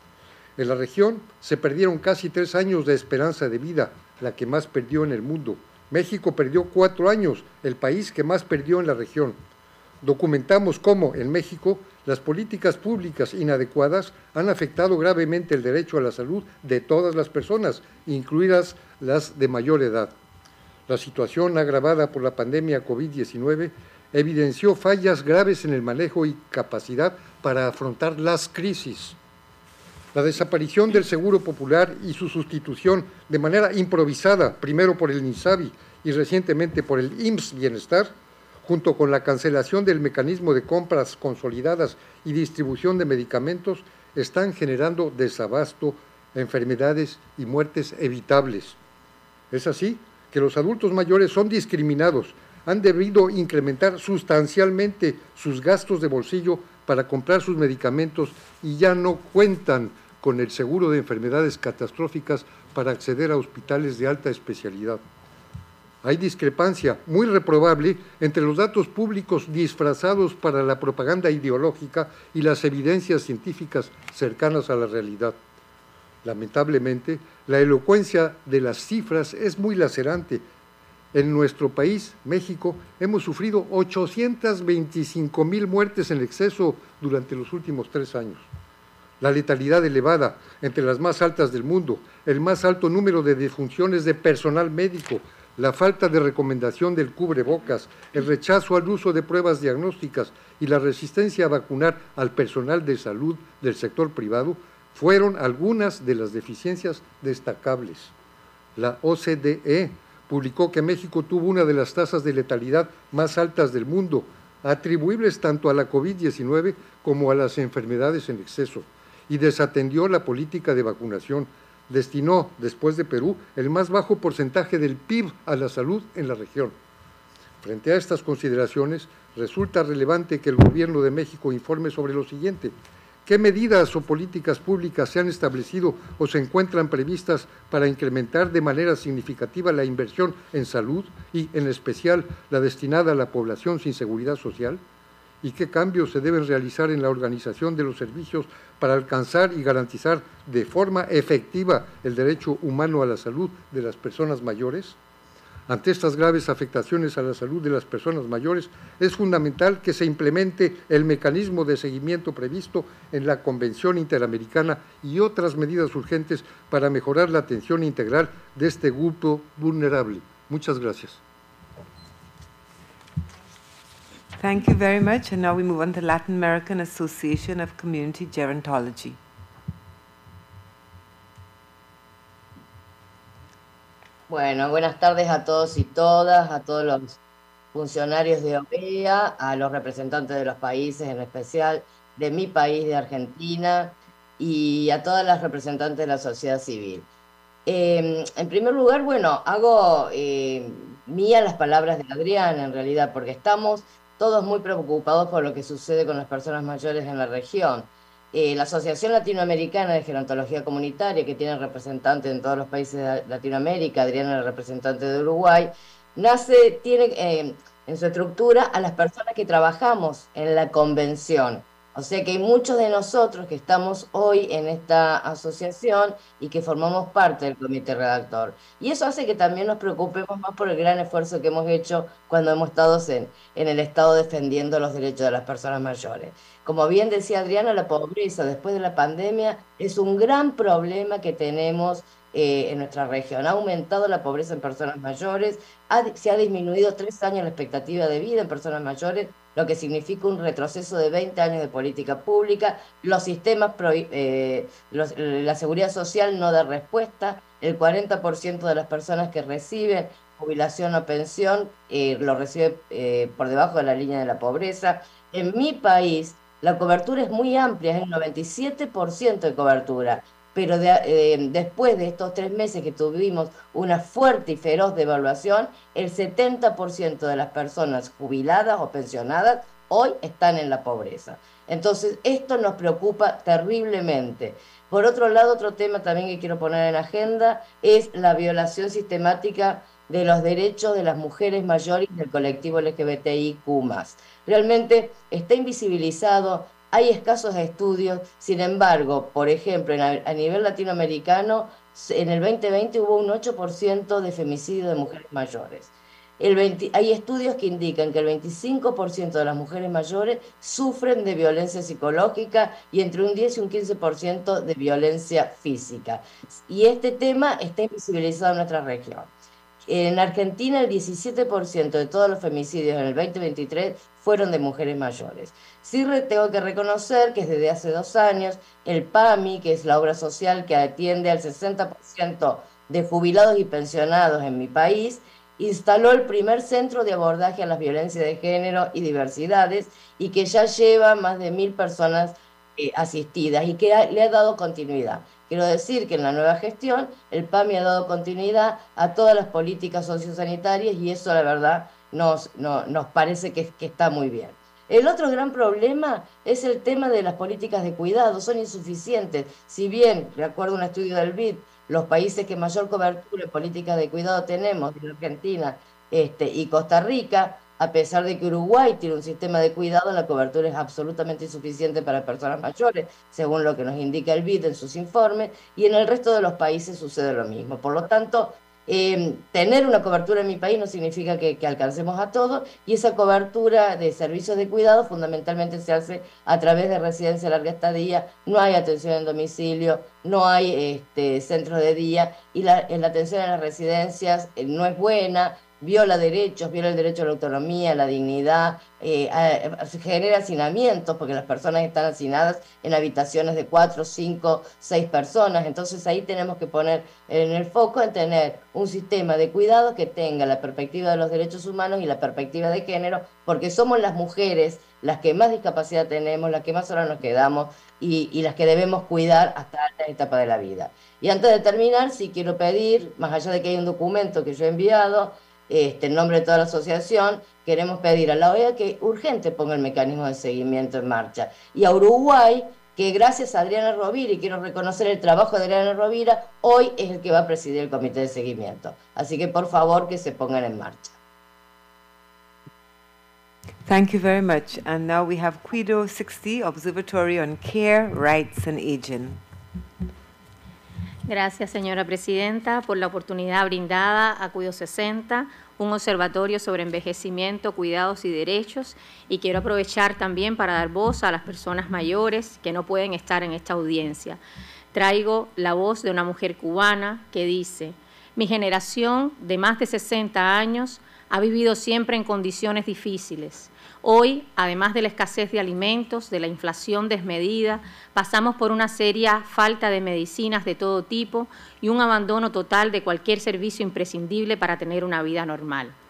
En la región se perdieron casi 3 años de esperanza de vida, la que más perdió en el mundo. México perdió 4 años, el país que más perdió en la región. Documentamos cómo, en México, las políticas públicas inadecuadas han afectado gravemente el derecho a la salud de todas las personas, incluidas las de mayor edad. La situación agravada por la pandemia COVID-19 evidenció fallas graves en el manejo y capacidad para afrontar las crisis. La desaparición del Seguro Popular y su sustitución de manera improvisada, primero por el INSABI y recientemente por el IMSS Bienestar, junto con la cancelación del mecanismo de compras consolidadas y distribución de medicamentos, están generando desabasto, enfermedades y muertes evitables. Es así que los adultos mayores son discriminados, han debido incrementar sustancialmente sus gastos de bolsillo para comprar sus medicamentos y ya no cuentan con el seguro de enfermedades catastróficas para acceder a hospitales de alta especialidad. Hay discrepancia muy reprobable entre los datos públicos disfrazados para la propaganda ideológica y las evidencias científicas cercanas a la realidad. Lamentablemente, la elocuencia de las cifras es muy lacerante. En nuestro país, México, hemos sufrido 825,000 muertes en exceso durante los últimos 3 años. La letalidad elevada, entre las más altas del mundo, el más alto número de defunciones de personal médico, la falta de recomendación del cubrebocas, el rechazo al uso de pruebas diagnósticas y la resistencia a vacunar al personal de salud del sector privado fueron algunas de las deficiencias destacables. La OCDE publicó que México tuvo una de las tasas de letalidad más altas del mundo, atribuibles tanto a la COVID-19 como a las enfermedades en exceso, y desatendió la política de vacunación. Destinó, después de Perú, el más bajo porcentaje del PIB a la salud en la región. Frente a estas consideraciones, resulta relevante que el Gobierno de México informe sobre lo siguiente: ¿qué medidas o políticas públicas se han establecido o se encuentran previstas para incrementar de manera significativa la inversión en salud y, en especial, la destinada a la población sin seguridad social? ¿Y qué cambios se deben realizar en la organización de los servicios para alcanzar y garantizar de forma efectiva el derecho humano a la salud de las personas mayores? Ante estas graves afectaciones a la salud de las personas mayores, es fundamental que se implemente el mecanismo de seguimiento previsto en la Convención Interamericana y otras medidas urgentes para mejorar la atención integral de este grupo vulnerable. Muchas gracias. Thank you very much. And now we move on to Latin American Association of Community Gerontology. Bueno, buenas tardes a todos y todas, a todos los funcionarios de OEA, a los representantes de los países, en especial de mi país, de Argentina, y a todas las representantes de la sociedad civil. En primer lugar, bueno, hago mía las palabras de Adriana, en realidad, porque estamos todos muy preocupados por lo que sucede con las personas mayores en la región. La Asociación Latinoamericana de Gerontología Comunitaria, que tiene representantes en todos los países de Latinoamérica, Adriana es la representante de Uruguay, tiene en su estructura a las personas que trabajamos en la convención. O sea que hay muchos de nosotros que estamos hoy en esta asociación y que formamos parte del comité redactor. Y eso hace que también nos preocupemos más por el gran esfuerzo que hemos hecho cuando hemos estado en el Estado defendiendo los derechos de las personas mayores. Como bien decía Adriana, la pobreza después de la pandemia es un gran problema que tenemos en nuestra región. Ha aumentado la pobreza en personas mayores, se ha disminuido 3 años la expectativa de vida en personas mayores, lo que significa un retroceso de 20 años de política pública. Los sistemas, la seguridad social no da respuesta. El 40% de las personas que reciben jubilación o pensión lo recibe por debajo de la línea de la pobreza. En mi país, la cobertura es muy amplia, es el 97% de cobertura. Pero después de estos 3 meses que tuvimos una fuerte y feroz devaluación, el 70% de las personas jubiladas o pensionadas hoy están en la pobreza. Entonces, esto nos preocupa terriblemente. Por otro lado, otro tema también que quiero poner en agenda es la violación sistemática de los derechos de las mujeres mayores del colectivo LGBTIQ+. Realmente está invisibilizado. Hay escasos estudios, sin embargo, por ejemplo, a nivel latinoamericano, en el 2020 hubo un 8% de femicidio de mujeres mayores. Hay estudios que indican que el 25% de las mujeres mayores sufren de violencia psicológica y entre un 10 y un 15% de violencia física. Y este tema está invisibilizado en nuestra región. En Argentina, el 17% de todos los femicidios en el 2023 fueron de mujeres mayores. Sí tengo que reconocer que desde hace 2 años, el PAMI, que es la obra social que atiende al 60% de jubilados y pensionados en mi país, instaló el primer centro de abordaje a las violencias de género y diversidades y que ya lleva más de 1000 personas asistidas y que le ha dado continuidad. Quiero decir que en la nueva gestión el PAMI ha dado continuidad a todas las políticas sociosanitarias y eso la verdad nos parece que está muy bien. El otro gran problema es el tema de las políticas de cuidado, son insuficientes. Si bien, de acuerdo a un estudio del BID, los países que mayor cobertura en políticas de cuidado tenemos, Argentina y Costa Rica, a pesar de que Uruguay tiene un sistema de cuidado, la cobertura es absolutamente insuficiente para personas mayores, según lo que nos indica el BID en sus informes, y en el resto de los países sucede lo mismo. Por lo tanto, tener una cobertura en mi país no significa que alcancemos a todos, y esa cobertura de servicios de cuidado fundamentalmente se hace a través de residencia de larga estadía, no hay atención en domicilio, no hay centros de día, y la atención en las residencias no es buena, viola derechos, viola el derecho a la autonomía, a la dignidad, genera hacinamientos, porque las personas están hacinadas en habitaciones de 4, 5, 6 personas, entonces ahí tenemos que poner en el foco en tener un sistema de cuidado que tenga la perspectiva de los derechos humanos y la perspectiva de género, porque somos las mujeres las que más discapacidad tenemos, las que más horas nos quedamos y las que debemos cuidar hasta altas etapas de la vida. Y antes de terminar, sí quiero pedir, más allá de que hay un documento que yo he enviado, en nombre de toda la asociación, queremos pedir a la OEA que urgente ponga el mecanismo de seguimiento en marcha. Y a Uruguay, que gracias a Adriana Rovira, y quiero reconocer el trabajo de Adriana Rovira, hoy es el que va a presidir el comité de seguimiento. Así que por favor que se pongan en marcha. Thank you very much. And now we have Cuido 60, Observatory on Care, Rights and Aging. Gracias, señora presidenta, por la oportunidad brindada a Cuido 60, un observatorio sobre envejecimiento, cuidados y derechos, y quiero aprovechar también para dar voz a las personas mayores que no pueden estar en esta audiencia. Traigo la voz de una mujer cubana que dice: mi generación de más de 60 años ha vivido siempre en condiciones difíciles. Hoy, además de la escasez de alimentos, de la inflación desmedida, pasamos por una seria falta de medicinas de todo tipo y un abandono total de cualquier servicio imprescindible para tener una vida normal.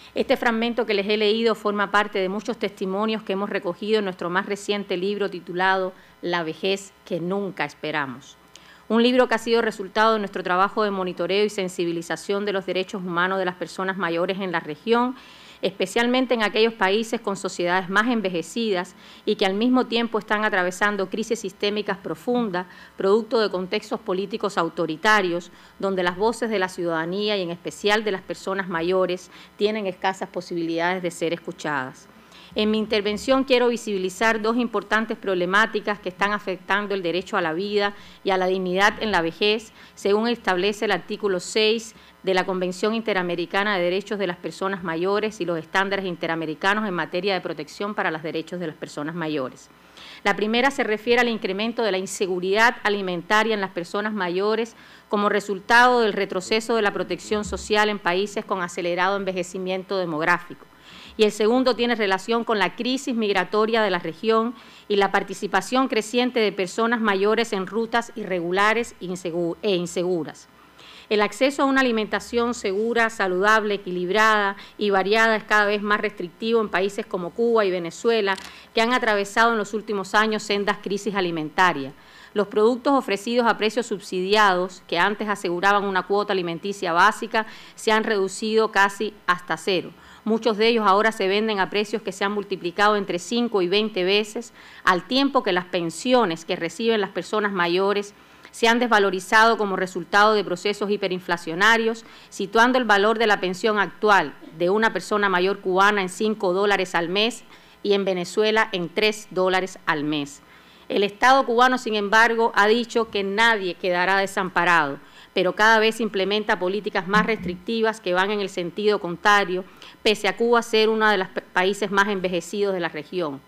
Este fragmento que les he leído forma parte de muchos testimonios que hemos recogido en nuestro más reciente libro titulado La vejez que nunca esperamos. Un libro que ha sido resultado de nuestro trabajo de monitoreo y sensibilización de los derechos humanos de las personas mayores en la región, especialmente en aquellos países con sociedades más envejecidas y que al mismo tiempo están atravesando crisis sistémicas profundas, producto de contextos políticos autoritarios, donde las voces de la ciudadanía y en especial de las personas mayores tienen escasas posibilidades de ser escuchadas. En mi intervención quiero visibilizar dos importantes problemáticas que están afectando el derecho a la vida y a la dignidad en la vejez, según establece el artículo 6 de la Convención Interamericana de Derechos de las Personas Mayores y los estándares interamericanos en materia de protección para los derechos de las personas mayores. La primera se refiere al incremento de la inseguridad alimentaria en las personas mayores como resultado del retroceso de la protección social en países con acelerado envejecimiento demográfico. Y el segundo tiene relación con la crisis migratoria de la región y la participación creciente de personas mayores en rutas irregulares e inseguras. El acceso a una alimentación segura, saludable, equilibrada y variada es cada vez más restrictivo en países como Cuba y Venezuela, que han atravesado en los últimos años sendas crisis alimentarias. Los productos ofrecidos a precios subsidiados, que antes aseguraban una cuota alimenticia básica, se han reducido casi hasta cero. Muchos de ellos ahora se venden a precios que se han multiplicado entre 5 y 20 veces, al tiempo que las pensiones que reciben las personas mayores se han desvalorizado como resultado de procesos hiperinflacionarios, situando el valor de la pensión actual de una persona mayor cubana en $5 al mes y en Venezuela en $3 al mes. El Estado cubano, sin embargo, ha dicho que nadie quedará desamparado, pero cada vez implementa políticas más restrictivas que van en el sentido contrario, pese a Cuba ser uno de los países más envejecidos de la región,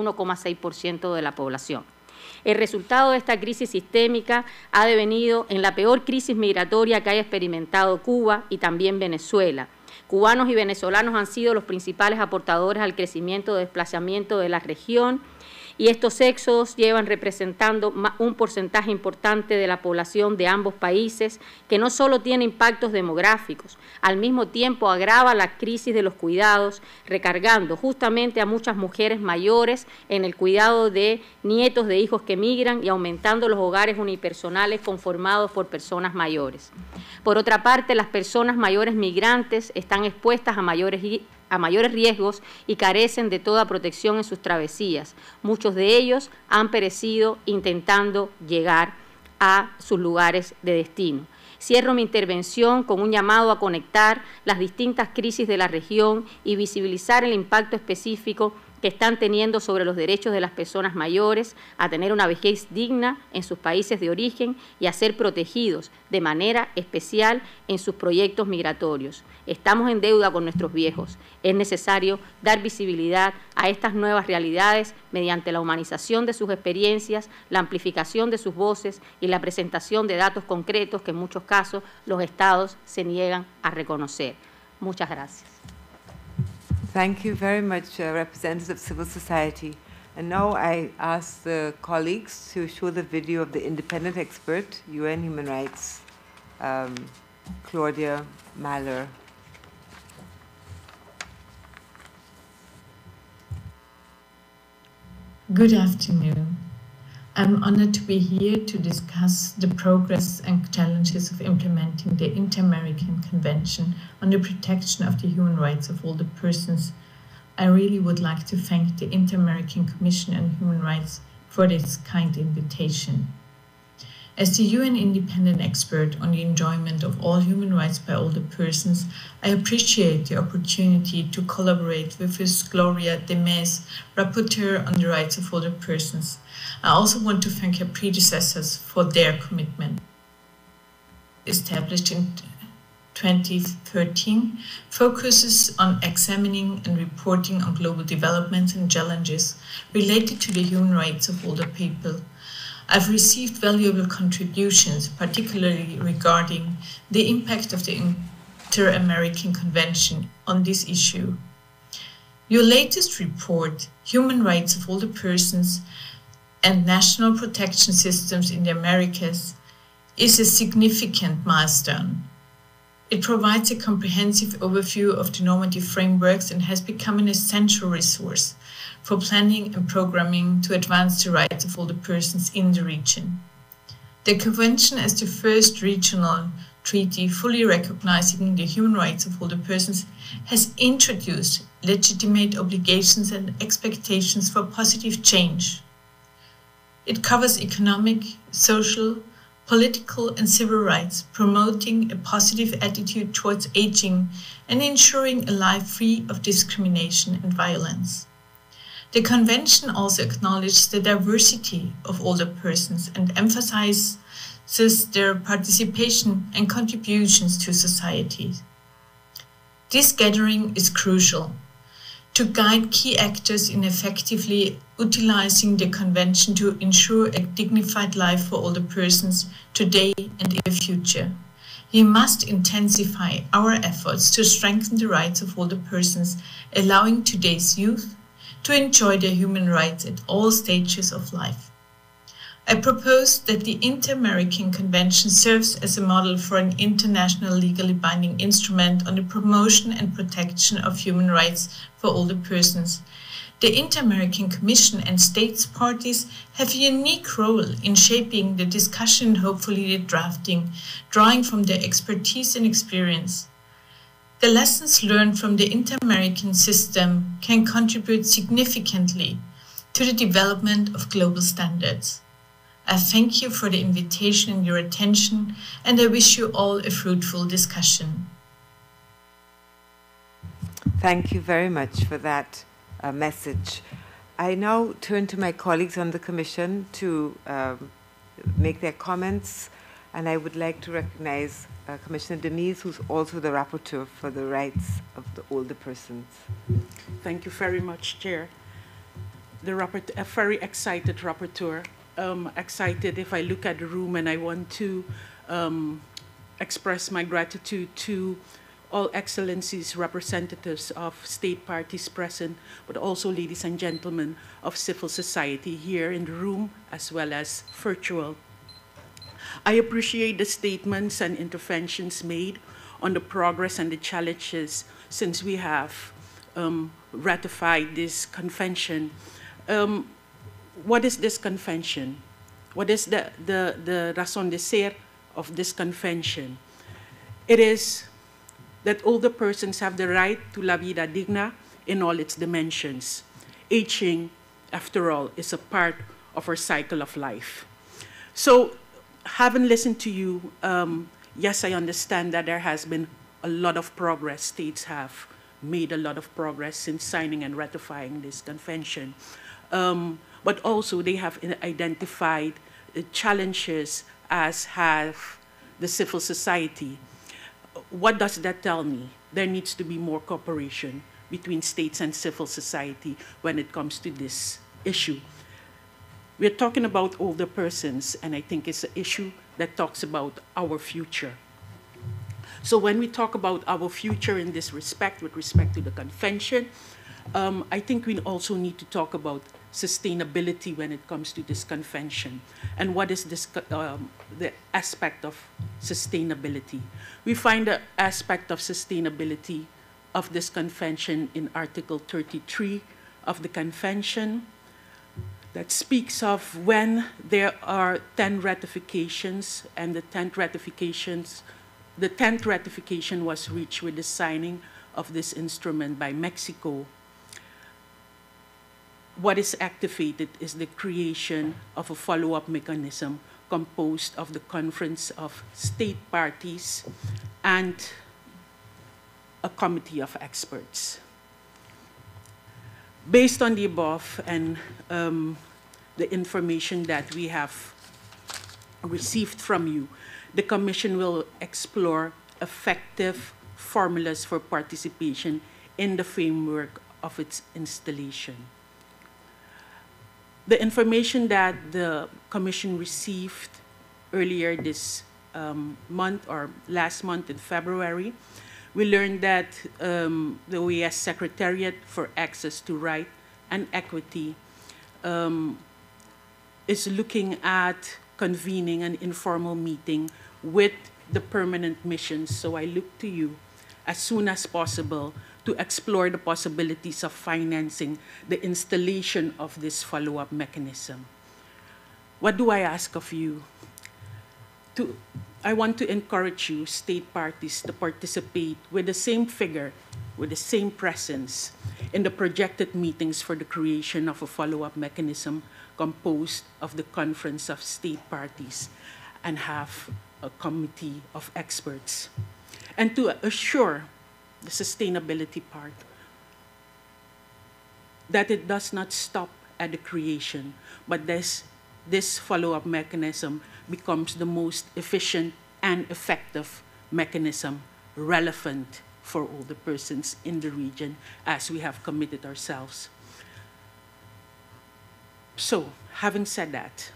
21,6% de la población. El resultado de esta crisis sistémica ha devenido en la peor crisis migratoria que haya experimentado Cuba y también Venezuela. Cubanos y venezolanos han sido los principales aportadores al crecimiento de desplazamiento de la región, y estos éxodos llevan representando un porcentaje importante de la población de ambos países, que no solo tiene impactos demográficos, al mismo tiempo agrava la crisis de los cuidados, recargando justamente a muchas mujeres mayores en el cuidado de nietos de hijos que migran y aumentando los hogares unipersonales conformados por personas mayores. Por otra parte, las personas mayores migrantes están expuestas a mayores riesgos y carecen de toda protección en sus travesías. Muchos de ellos han perecido intentando llegar a sus lugares de destino. Cierro mi intervención con un llamado a conectar las distintas crisis de la región y visibilizar el impacto específico que están teniendo sobre los derechos de las personas mayores a tener una vejez digna en sus países de origen y a ser protegidos de manera especial en sus proyectos migratorios. Estamos en deuda con nuestros viejos. Es necesario dar visibilidad a estas nuevas realidades mediante la humanización de sus experiencias, la amplificación de sus voces y la presentación de datos concretos que en muchos casos los estados se niegan a reconocer. Muchas gracias. Thank you very much, representatives of civil society. And now I ask the colleagues to show the video of the independent expert, UN Human Rights, Claudia Mahler. Good afternoon. I'm honored to be here to discuss the progress and challenges of implementing the Inter-American Convention on the Protection of the Human Rights of Older Persons. I really would like to thank the Inter-American Commission on Human Rights for this kind invitation. As the UN independent expert on the enjoyment of all human rights by older persons, I appreciate the opportunity to collaborate with Ms. Gloria de Mes, Rapporteur on the Rights of Older Persons. I also want to thank her predecessors for their commitment. Established in 2013, focuses on examining and reporting on global developments and challenges related to the human rights of older people. I've received valuable contributions, particularly regarding the impact of the Inter-American Convention on this issue. Your latest report, Human Rights of Older Persons and National Protection Systems in the Americas, is a significant milestone. It provides a comprehensive overview of the normative frameworks and has become an essential resource for planning and programming to advance the rights of all the persons in the region. The Convention, as the first regional treaty fully recognizing the human rights of all the persons, has introduced legitimate obligations and expectations for positive change. It covers economic, social, political and civil rights, promoting a positive attitude towards aging and ensuring a life free of discrimination and violence. The Convention also acknowledges the diversity of older persons and emphasizes their participation and contributions to society. This gathering is crucial to guide key actors in effectively utilizing the Convention to ensure a dignified life for older persons today and in the future. We must intensify our efforts to strengthen the rights of older persons, allowing today's youth to enjoy their human rights at all stages of life. I propose that the Inter-American Convention serves as a model for an international legally binding instrument on the promotion and protection of human rights for older persons. The Inter-American Commission and states parties have a unique role in shaping the discussion and hopefully the drafting, drawing from their expertise and experience. The lessons learned from the Inter-American system can contribute significantly to the development of global standards. I thank you for the invitation and your attention, and I wish you all a fruitful discussion. Thank you very much for that message. I now turn to my colleagues on the Commission to make their comments, and I would like to recognize Commissioner Demise, who's also the rapporteur for the rights of the older persons. Thank you very much, Chair. A very excited rapporteur. Excited if I look at the room, and I want to express my gratitude to all excellencies, representatives of state parties present, but also ladies and gentlemen of civil society here in the room as well as virtual. I appreciate the statements and interventions made on the progress and the challenges since we have ratified this convention. What is this convention? What is the raison d'être of this convention? It is that older persons have the right to la vida digna in all its dimensions. Aging, after all, is a part of our cycle of life. So, having listened to you, yes, I understand that there has been a lot of progress. States have made a lot of progress since signing and ratifying this convention. But also they have identified challenges, as have the civil society. What does that tell me? There needs to be more cooperation between states and civil society when it comes to this issue. We're talking about older persons, and I think it's an issue that talks about our future. So when we talk about our future in this respect, with respect to the convention, I think we also need to talk about sustainability when it comes to this convention. And what is this, the aspect of sustainability? We find the aspect of sustainability of this convention in Article 33 of the convention, that speaks of when there are 10 ratifications, and the 10th ratification was reached with the signing of this instrument by Mexico. What is activated is the creation of a follow-up mechanism composed of the Conference of State Parties and a committee of experts. Based on the above and the information that we have received from you, the Commission will explore effective formulas for participation in the framework of its installation. The information that the Commission received earlier this month, or last month in February, we learned that the OAS Secretariat for Access to Right and Equity is looking at convening an informal meeting with the permanent missions. So I look to you as soon as possible to explore the possibilities of financing the installation of this follow-up mechanism. What do I ask of you? I want to encourage you, state parties, to participate with the same figure, with the same presence in the projected meetings for the creation of a follow-up mechanism composed of the Conference of State Parties and have a committee of experts. And to assure the sustainability part, that it does not stop at the creation, but this follow-up mechanism becomes the most efficient and effective mechanism relevant for all the persons in the region as we have committed ourselves. So, having said that,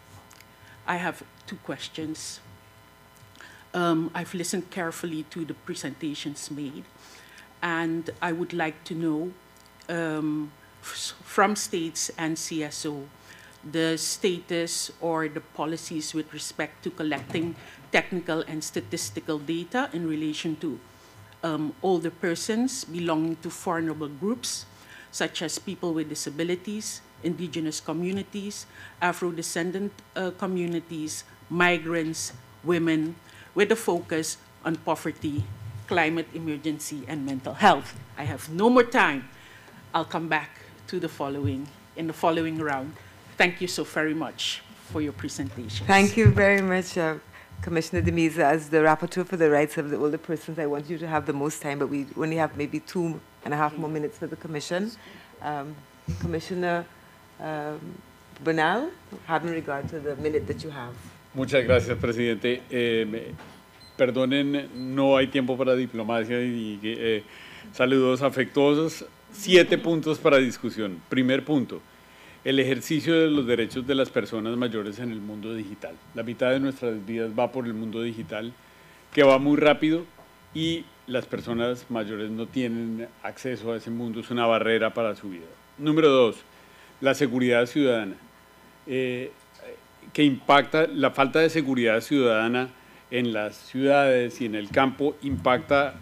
I have two questions. I've listened carefully to the presentations made, and I would like to know from states and CSO the status or the policies with respect to collecting technical and statistical data in relation to older persons belonging to vulnerable groups, such as people with disabilities, indigenous communities, Afro-descendant communities, migrants, women, with a focus on poverty, climate emergency, and mental health. I have no more time. I'll come back to the following, in the following round. Thank you so very much for your presentation. Thank you very much, Commissioner de Mesa. As the rapporteur for the rights of the older persons, I want you to have the most time, but we only have maybe 2.5 more minutes for the Commission. Commissioner Bernal, having regard to the minute that you have. Muchas gracias, Presidente. Perdonen, no hay tiempo para diplomacia y saludos afectuosos. 7 puntos para discusión. Primer punto. El ejercicio de los derechos de las personas mayores en el mundo digital. La mitad de nuestras vidas va por el mundo digital, que va muy rápido y las personas mayores no tienen acceso a ese mundo, es una barrera para su vida. Número 2, la seguridad ciudadana, que impacta, la falta de seguridad ciudadana en las ciudades y en el campo impacta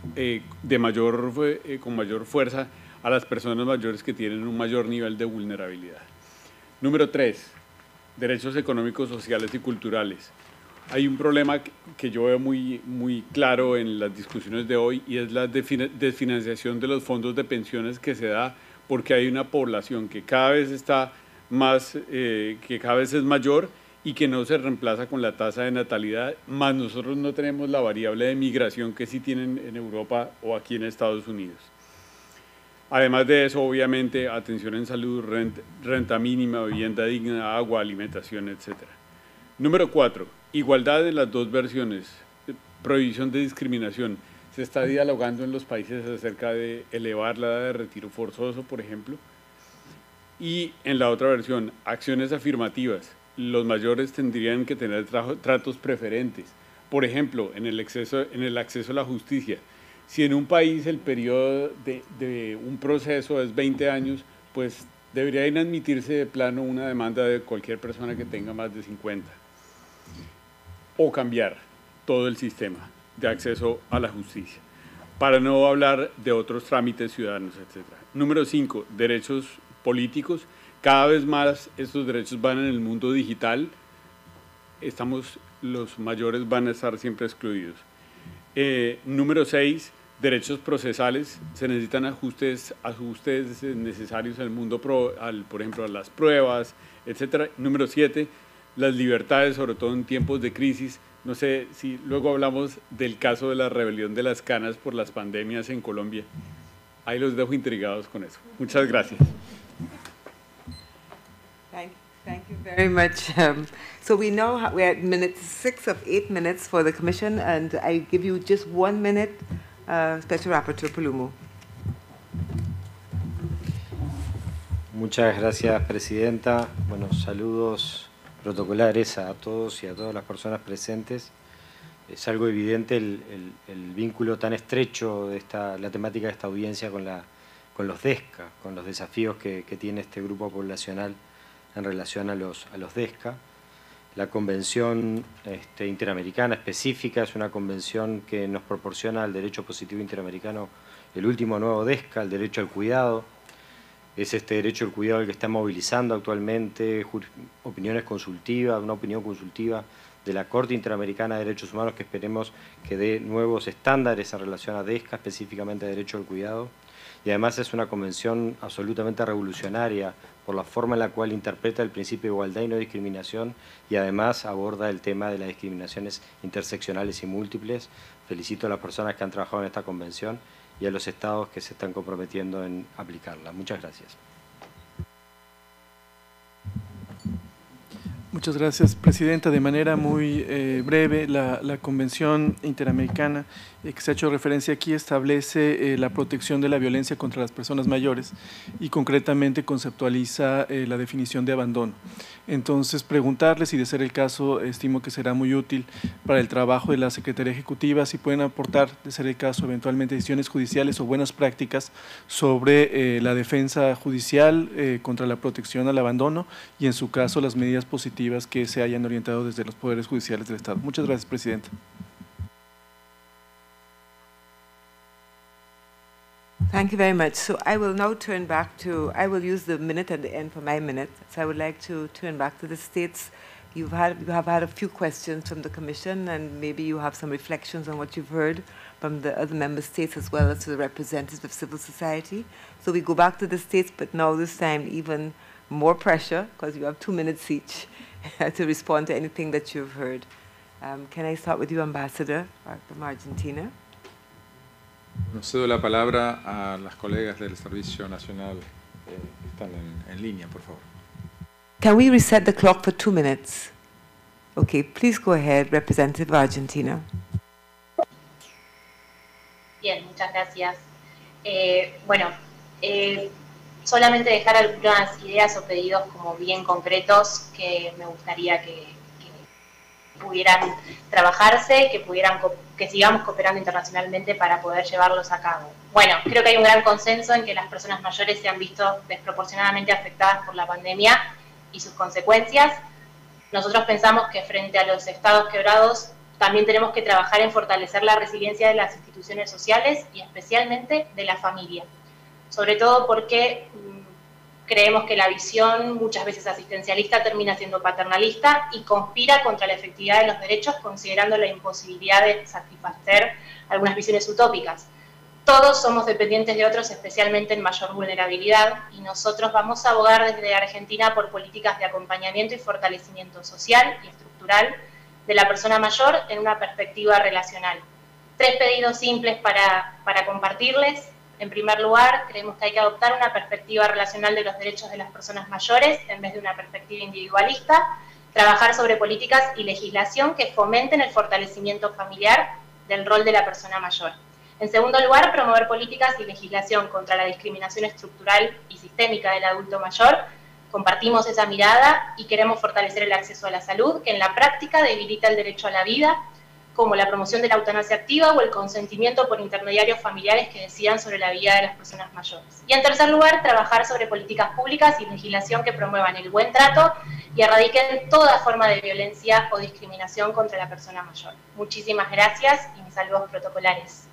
con mayor fuerza a las personas mayores que tienen un mayor nivel de vulnerabilidad. Número 3, derechos económicos, sociales y culturales. Hay un problema que yo veo muy claro en las discusiones de hoy y es la desfinanciación de los fondos de pensiones que se da porque hay una población que cada vez está más, que cada vez es mayor y que no se reemplaza con la tasa de natalidad, más nosotros no tenemos la variable de migración que sí tienen en Europa o aquí en Estados Unidos. Además de eso, obviamente, atención en salud, renta mínima, vivienda digna, agua, alimentación, etc. Número 4, igualdad en las dos versiones, prohibición de discriminación. Se está dialogando en los países acerca de elevar la edad de retiro forzoso, por ejemplo. Y en la otra versión, acciones afirmativas. Los mayores tendrían que tener tratos preferentes. Por ejemplo, en el acceso a la justicia. Si en un país el periodo de un proceso es 20 años, pues debería inadmitirse de plano una demanda de cualquier persona que tenga más de 50. O cambiar todo el sistema de acceso a la justicia, para no hablar de otros trámites ciudadanos, etc. Número 5, derechos políticos. Cada vez más estos derechos van en el mundo digital. Los mayores van a estar siempre excluidos. Número 6, derechos procesales. Se necesitan ajustes necesarios en el mundo, por ejemplo, a las pruebas, etc. Número 7, las libertades, sobre todo en tiempos de crisis. No sé si luego hablamos del caso de la rebelión de las canas por las pandemias en Colombia. Ahí los dejo intrigados con eso. Muchas gracias. Thank you very much. So we're at minute 6 of 8 minutes for the Commission, and I give you just 1 minute, Special Rapporteur Pulumu. Muchas gracias, Presidenta. Bueno, saludos protocolares a todos y a todas las personas presentes. Es algo evidente el vínculo tan estrecho de la temática de esta audiencia con los DESCA, con los desafíos que tiene este grupo poblacional en relación a los DESCA. La Convención Interamericana específica es una convención que nos proporciona al derecho positivo interamericano el último nuevo DESCA, el derecho al cuidado. Es este derecho al cuidado el que está movilizando actualmente opiniones consultivas, una opinión consultiva de la Corte Interamericana de Derechos Humanos que esperemos que dé nuevos estándares en relación a DESCA, específicamente derecho al cuidado. Y además es una convención absolutamente revolucionaria por la forma en la cual interpreta el principio de igualdad y no discriminación y además aborda el tema de las discriminaciones interseccionales y múltiples. Felicito a las personas que han trabajado en esta convención y a los estados que se están comprometiendo en aplicarla. Muchas gracias. Muchas gracias, Presidenta. De manera muy breve, la Convención Interamericana que se ha hecho referencia aquí establece la protección de la violencia contra las personas mayores y concretamente conceptualiza la definición de abandono. Entonces, preguntarles, y de ser el caso, estimo que será muy útil para el trabajo de la Secretaría Ejecutiva, si pueden aportar, de ser el caso, eventualmente decisiones judiciales o buenas prácticas sobre la defensa judicial contra la protección al abandono y, en su caso, las medidas positivas que se hayan orientado desde los poderes judiciales del Estado. Muchas gracias, Presidenta. Thank you very much. So I will now turn back to, I will use the minute at the end for my minute. So I would like to turn back to the states. You have had a few questions from the Commission, and maybe you have some reflections on what you've heard from the other member states as well as to the representatives of civil society. So we go back to the states, but now this time even more pressure because you have 2 minutes each to respond to anything that you've heard. Can I start with you, Ambassador from Argentina? Cedo la palabra a las colegas del Servicio Nacional que están en línea, por favor. Can we reset the clock for 2 minutes? Okay, please go ahead, Representative of Argentina. Bien, muchas gracias. Solamente dejar algunas ideas o pedidos como bien concretos que me gustaría que pudieran trabajarse, que sigamos cooperando internacionalmente para poder llevarlos a cabo. Bueno, creo que hay un gran consenso en que las personas mayores se han visto desproporcionadamente afectadas por la pandemia y sus consecuencias. Nosotros pensamos que frente a los estados quebrados también tenemos que trabajar en fortalecer la resiliencia de las instituciones sociales y especialmente de la familia. Sobre todo porque creemos que la visión, muchas veces asistencialista, termina siendo paternalista y conspira contra la efectividad de los derechos, considerando la imposibilidad de satisfacer algunas visiones utópicas. Todos somos dependientes de otros, especialmente en mayor vulnerabilidad, y nosotros vamos a abogar desde Argentina por políticas de acompañamiento y fortalecimiento social y estructural de la persona mayor en una perspectiva relacional. 3 pedidos simples para compartirles. En primer lugar, creemos que hay que adoptar una perspectiva relacional de los derechos de las personas mayores en vez de una perspectiva individualista, trabajar sobre políticas y legislación que fomenten el fortalecimiento familiar del rol de la persona mayor. En segundo lugar, promover políticas y legislación contra la discriminación estructural y sistémica del adulto mayor. Compartimos esa mirada y queremos fortalecer el acceso a la salud, que en la práctica debilita el derecho a la vida, como la promoción de la eutanasia activa o el consentimiento por intermediarios familiares que decidan sobre la vida de las personas mayores. Y en tercer lugar, trabajar sobre políticas públicas y legislación que promuevan el buen trato y erradiquen toda forma de violencia o discriminación contra la persona mayor. Muchísimas gracias y mis saludos protocolares.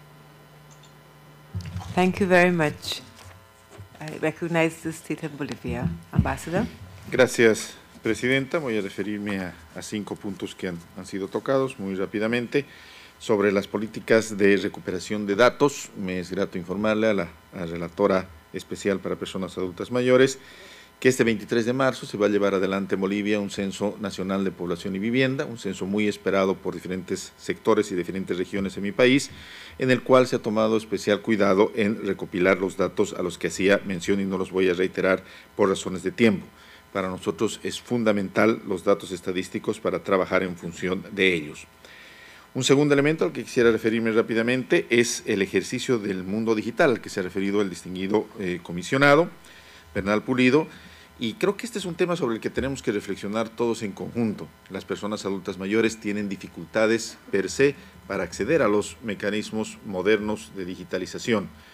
Thank you very much. I recognize the state of Bolivia. Ambassador. Gracias, Presidenta. Voy a referirme a 5 puntos que han sido tocados muy rápidamente. Sobre las políticas de recuperación de datos, me es grato informarle a la relatora especial para personas adultas mayores que este 23 de marzo se va a llevar adelante en Bolivia un censo nacional de población y vivienda, un censo muy esperado por diferentes sectores y diferentes regiones en mi país, en el cual se ha tomado especial cuidado en recopilar los datos a los que hacía mención y no los voy a reiterar por razones de tiempo. Para nosotros es fundamental los datos estadísticos para trabajar en función de ellos. Un segundo elemento al que quisiera referirme rápidamente es el ejercicio del mundo digital, al que se ha referido el distinguido comisionado, Bernal Pulido, y creo que este es un tema sobre el que tenemos que reflexionar todos en conjunto. Las personas adultas mayores tienen dificultades per se para acceder a los mecanismos modernos de digitalización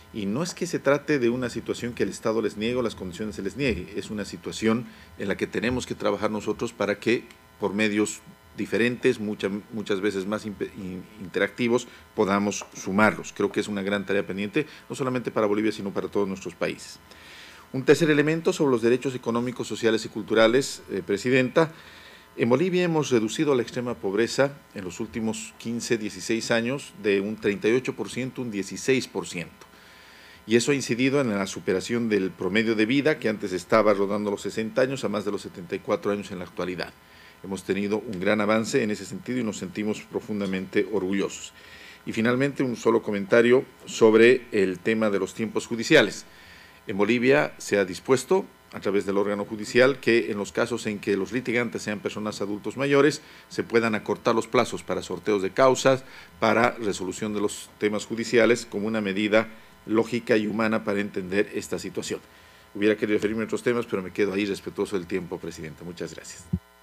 Y no es que se trate de una situación que el Estado les niegue o las condiciones se les niegue, es una situación en la que tenemos que trabajar nosotros para que por medios diferentes, muchas veces más interactivos, podamos sumarlos. Creo que es una gran tarea pendiente, no solamente para Bolivia, sino para todos nuestros países. Un tercer elemento sobre los derechos económicos, sociales y culturales, Presidenta. En Bolivia hemos reducido la extrema pobreza en los últimos 15, 16 años de un 38% a un 16%. Y eso ha incidido en la superación del promedio de vida, que antes estaba rodando los 60 años, a más de los 74 años en la actualidad. Hemos tenido un gran avance en ese sentido y nos sentimos profundamente orgullosos. Y finalmente, un solo comentario sobre el tema de los tiempos judiciales. En Bolivia se ha dispuesto, a través del órgano judicial, que en los casos en que los litigantes sean personas adultos mayores, se puedan acortar los plazos para sorteos de causas, para resolución de los temas judiciales, como una medida lógica y humana para entender esta situación. Hubiera querido referirme a otros temas, pero me quedo ahí respetuoso del tiempo, Presidenta. Muchas gracias.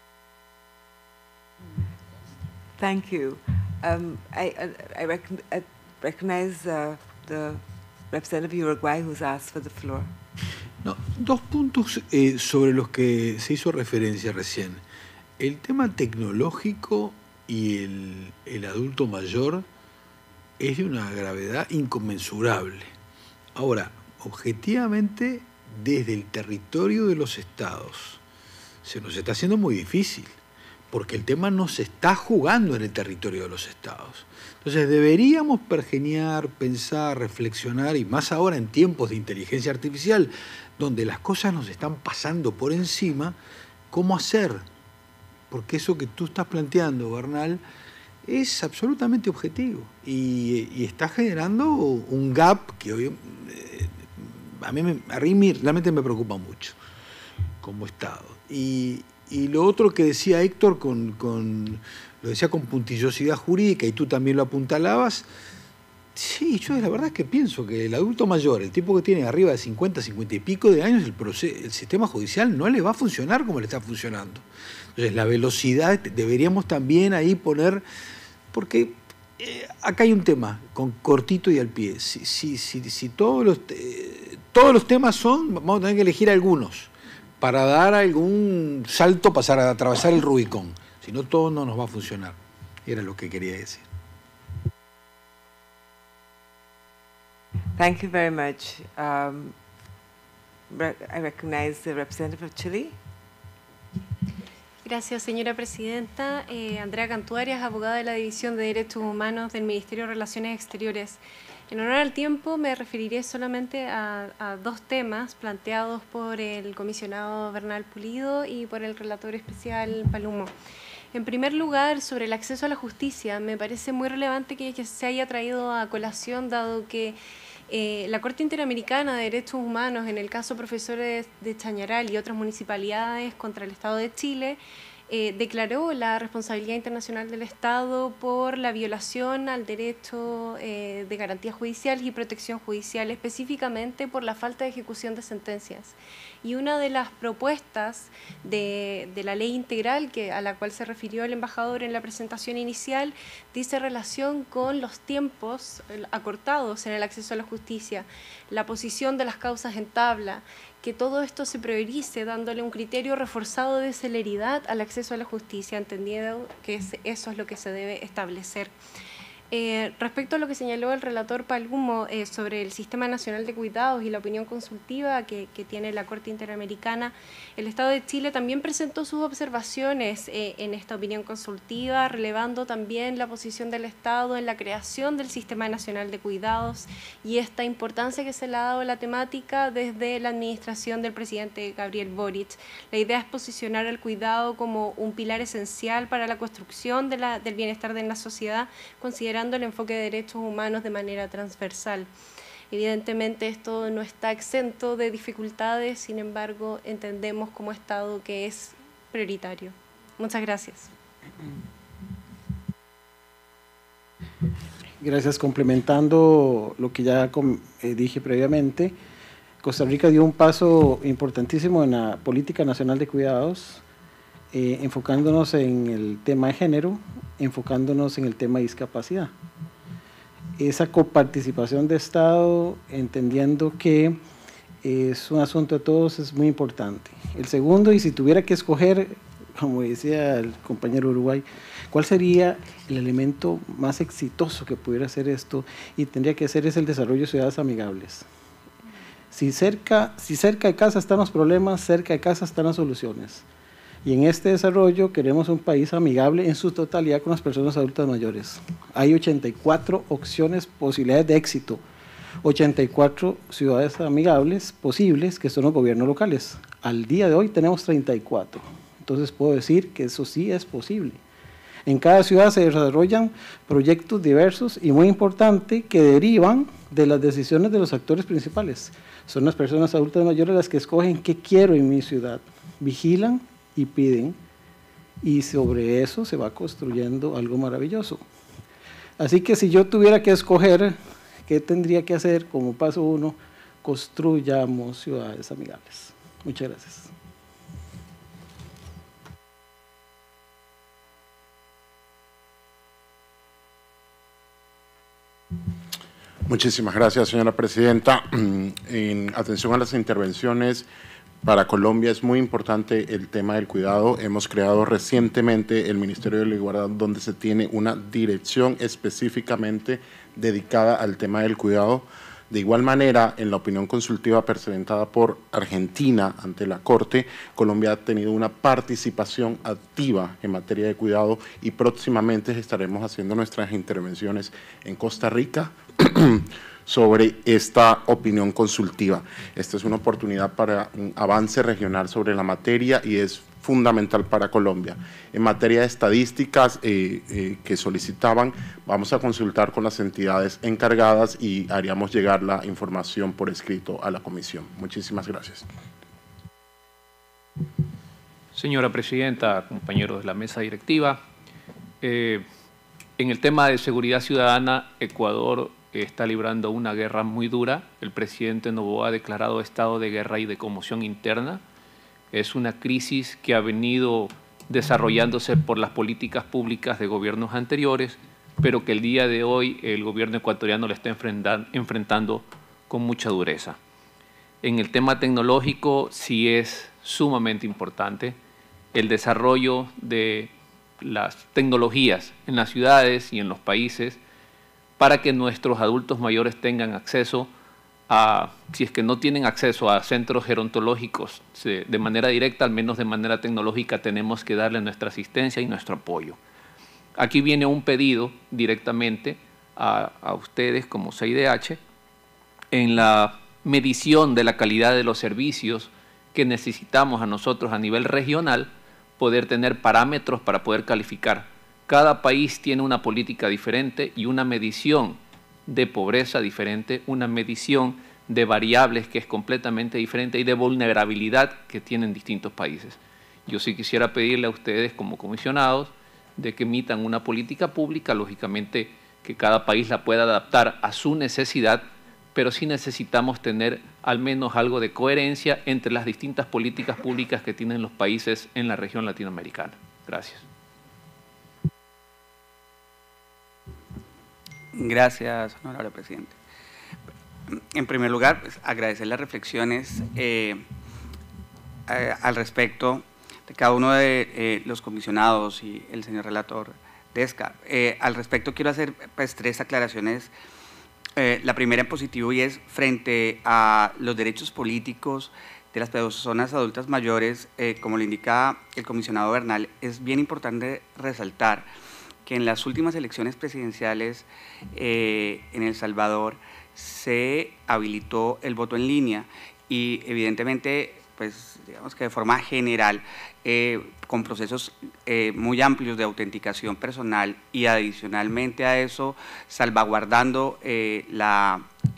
Thank you. I recognize the representative of Uruguay who's asked for the floor. No, dos puntos sobre los que se hizo referencia recién. El tema tecnológico y el adulto mayor es de una gravedad inconmensurable. Ahora, objetivamente, desde el territorio de los estados, se nos está haciendo muy difícil, porque el tema no se está jugando en el territorio de los estados. Entonces deberíamos pergeñar, pensar, reflexionar, y más ahora en tiempos de inteligencia artificial, donde las cosas nos están pasando por encima, ¿cómo hacer? Porque eso que tú estás planteando, Bernal, es absolutamente objetivo y está generando un gap que hoy a mí realmente me preocupa mucho como Estado. Y lo otro que decía Héctor, lo decía con puntillosidad jurídica, y tú también lo apuntalabas, sí, yo la verdad es que pienso que el adulto mayor, el tipo que tiene arriba de 50, 50 y pico de años, el sistema judicial no le va a funcionar como le está funcionando. Entonces la velocidad deberíamos también ahí poner, porque acá hay un tema, con cortito y al pie. Si todos los temas son, vamos a tener que elegir algunos para dar algún salto, pasar a atravesar el Rubicón. Si no, todo no nos va a funcionar. Era lo que quería decir. Thank you very much. I recognize the representative of Chile. Gracias, señora presidenta. Andrea Cantuarias, abogada de la División de Derechos Humanos del Ministerio de Relaciones Exteriores. En honor al tiempo, me referiré solamente a dos temas planteados por el comisionado Bernal Pulido y por el relator especial Palumo. En primer lugar, sobre el acceso a la justicia, me parece muy relevante que se haya traído a colación, dado que la Corte Interamericana de Derechos Humanos, en el caso Profesores de Chañaral y otras municipalidades contra el Estado de Chile, declaró la responsabilidad internacional del Estado por la violación al derecho de garantías judiciales y protección judicial, específicamente por la falta de ejecución de sentencias. Y una de las propuestas de la ley integral a la cual se refirió el embajador en la presentación inicial dice relación con los tiempos acortados en el acceso a la justicia, la posición de las causas en tabla, que todo esto se priorice dándole un criterio reforzado de celeridad al acceso a la justicia, entendiendo que eso es lo que se debe establecer. Respecto a lo que señaló el relator Palumo sobre el Sistema Nacional de Cuidados y la opinión consultiva que tiene la Corte Interamericana, el Estado de Chile también presentó sus observaciones en esta opinión consultiva, relevando también la posición del Estado en la creación del Sistema Nacional de Cuidados y esta importancia que se le ha dado a la temática desde la administración del presidente Gabriel Boric. La idea es posicionar el cuidado como un pilar esencial para la construcción del bienestar de la sociedad, considerando el enfoque de derechos humanos de manera transversal. Evidentemente esto no está exento de dificultades, sin embargo entendemos como Estado que es prioritario. Muchas gracias. Gracias. Complementando lo que ya dije previamente, Costa Rica dio un paso importantísimo en la Política Nacional de Cuidados, enfocándonos en el tema de género, enfocándonos en el tema de discapacidad. esa coparticipación de Estado, entendiendo que es un asunto de todos, es muy importante. El segundo, y si tuviera que escoger, como decía el compañero Uruguay, ¿cuál sería el elemento más exitoso que pudiera hacer esto? Y tendría que ser es el desarrollo de ciudades amigables. Si cerca de casa están los problemas, cerca de casa están las soluciones. Y en este desarrollo queremos un país amigable en su totalidad con las personas adultas mayores. Hay 84 opciones, posibilidades de éxito, 84 ciudades amigables posibles que son los gobiernos locales. Al día de hoy tenemos 34. Entonces puedo decir que eso sí es posible. En cada ciudad se desarrollan proyectos diversos y muy importante que derivan de las decisiones de los actores principales. Son las personas adultas mayores las que escogen qué quiero en mi ciudad, vigilan y piden, y sobre eso se va construyendo algo maravilloso. Así que si yo tuviera que escoger, ¿qué tendría que hacer como paso 1? Construyamos ciudades amigables. Muchas gracias. Muchísimas gracias, señora presidenta. En atención a las intervenciones, para Colombia es muy importante el tema del cuidado. Hemos creado recientemente el Ministerio de la Igualdad, donde se tiene una dirección específicamente dedicada al tema del cuidado. De igual manera, en la opinión consultiva presentada por Argentina ante la Corte, Colombia ha tenido una participación activa en materia de cuidado y próximamente estaremos haciendo nuestras intervenciones en Costa Rica sobre esta opinión consultiva. Esta es una oportunidad para un avance regional sobre la materia y es fundamental para Colombia. En materia de estadísticas que solicitaban, vamos a consultar con las entidades encargadas y haríamos llegar la información por escrito a la comisión. Muchísimas gracias. Señora presidenta, compañeros de la mesa directiva, en el tema de seguridad ciudadana, Ecuador está librando una guerra muy dura. El presidente Noboa ha declarado estado de guerra y de conmoción interna. Es una crisis que ha venido desarrollándose por las políticas públicas de gobiernos anteriores, pero que el día de hoy el gobierno ecuatoriano le está enfrentando con mucha dureza. En el tema tecnológico sí es sumamente importante el desarrollo de las tecnologías en las ciudades y en los países para que nuestros adultos mayores tengan acceso a, si es que no tienen acceso a centros gerontológicos de manera directa, al menos de manera tecnológica, tenemos que darle nuestra asistencia y nuestro apoyo. Aquí viene un pedido directamente a ustedes como CIDH en la medición de la calidad de los servicios que necesitamos a nosotros a nivel regional, poder tener parámetros para poder calificar. Cada país tiene una política diferente y una medición de pobreza diferente, una medición de variables que es completamente diferente y de vulnerabilidad que tienen distintos países. Yo sí quisiera pedirle a ustedes como comisionados de que emitan una política pública, lógicamente que cada país la pueda adaptar a su necesidad, pero sí necesitamos tener al menos algo de coherencia entre las distintas políticas públicas que tienen los países en la región latinoamericana. Gracias. Gracias, honorable presidente. En primer lugar, pues, agradecer las reflexiones al respecto de cada uno de los comisionados y el señor relator Desca. Al respecto quiero hacer pues 3 aclaraciones. La primera en positivo y es frente a los derechos políticos de las personas adultas mayores, como le indica el comisionado Bernal, es bien importante resaltar que en las últimas elecciones presidenciales en El Salvador se habilitó el voto en línea y evidentemente, pues digamos que de forma general, con procesos muy amplios de autenticación personal y adicionalmente a eso, salvaguardando la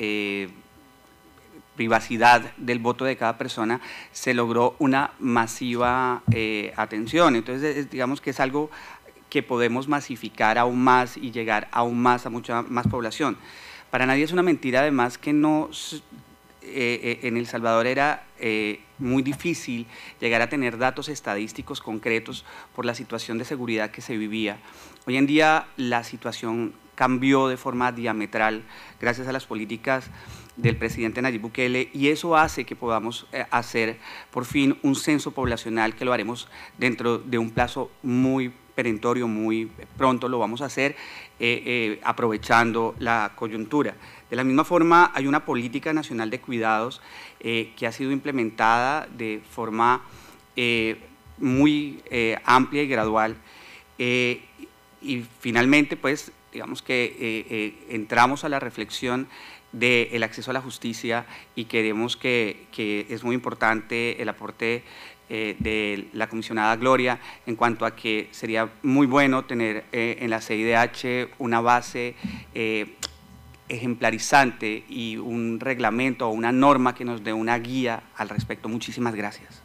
privacidad del voto de cada persona, se logró una masiva atención. Entonces, digamos que es algo que podemos masificar aún más y llegar aún más a mucha más población. Para nadie es una mentira, además, que no en El Salvador era muy difícil llegar a tener datos estadísticos concretos por la situación de seguridad que se vivía. Hoy en día la situación cambió de forma diametral gracias a las políticas del presidente Nayib Bukele, y eso hace que podamos hacer por fin un censo poblacional, que lo haremos dentro de un plazo muy perentorio, muy pronto lo vamos a hacer, aprovechando la coyuntura. De la misma forma, hay una política nacional de cuidados que ha sido implementada de forma muy amplia y gradual, y finalmente, pues, digamos que entramos a la reflexión del acceso a la justicia, y queremos que es muy importante el aporte de la comisionada Gloria en cuanto a que sería muy bueno tener en la CIDH una base ejemplarizante y un reglamento o una norma que nos dé una guía al respecto. Muchísimas gracias.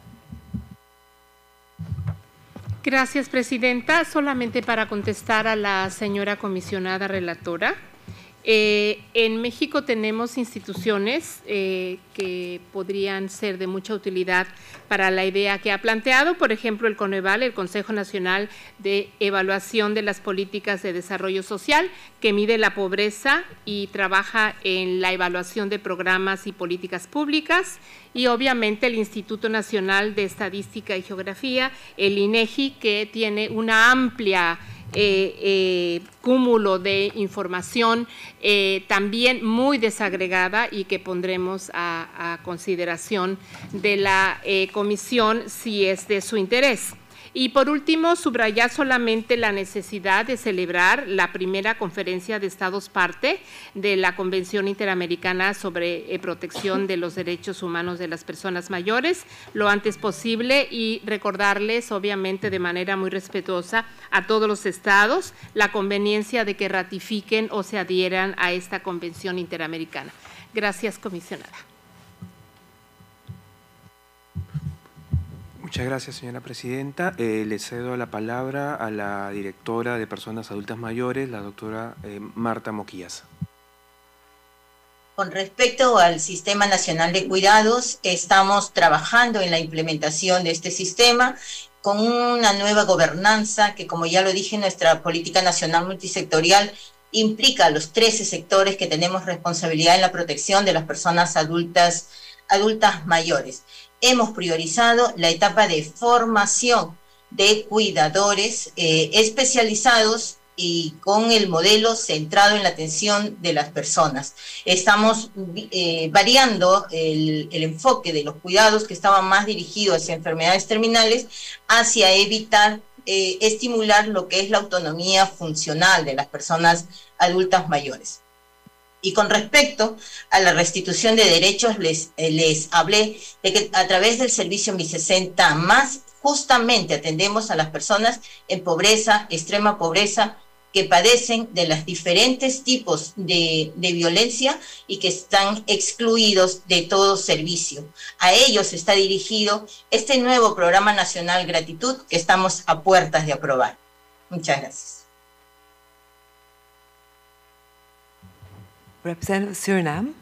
Gracias, Presidenta. Solamente para contestar a la señora comisionada relatora. En México tenemos instituciones que podrían ser de mucha utilidad para la idea que ha planteado, por ejemplo, el CONEVAL, el Consejo Nacional de Evaluación de las Políticas de Desarrollo Social, que mide la pobreza y trabaja en la evaluación de programas y políticas públicas, y obviamente el Instituto Nacional de Estadística y Geografía, el INEGI, que tiene una amplia cúmulo de información también muy desagregada, y que pondremos a consideración de la comisión si es de su interés. Y por último, subrayar solamente la necesidad de celebrar la primera conferencia de Estados parte de la Convención Interamericana sobre Protección de los Derechos Humanos de las Personas Mayores lo antes posible, y recordarles, obviamente de manera muy respetuosa, a todos los estados la conveniencia de que ratifiquen o se adhieran a esta Convención Interamericana. Gracias, comisionada. Muchas gracias, señora presidenta. Le cedo la palabra a la directora de Personas Adultas Mayores, la doctora Marta Moquillas. Con respecto al Sistema Nacional de Cuidados, estamos trabajando en la implementación de este sistema con una nueva gobernanza que, como ya lo dije, nuestra política nacional multisectorial implica a los 13 sectores que tenemos responsabilidad en la protección de las personas adultas mayores. Hemos priorizado la etapa de formación de cuidadores especializados y con el modelo centrado en la atención de las personas. Estamos variando el enfoque de los cuidados que estaban más dirigidos hacia enfermedades terminales, hacia evitar estimular lo que es la autonomía funcional de las personas adultas mayores. Y con respecto a la restitución de derechos, les hablé de que a través del servicio Mi 60 más, justamente atendemos a las personas en pobreza, extrema pobreza, que padecen de los diferentes tipos de violencia y que están excluidos de todo servicio. A ellos está dirigido este nuevo Programa Nacional Gratitud que estamos a puertas de aprobar. Muchas gracias. Representative Suriname.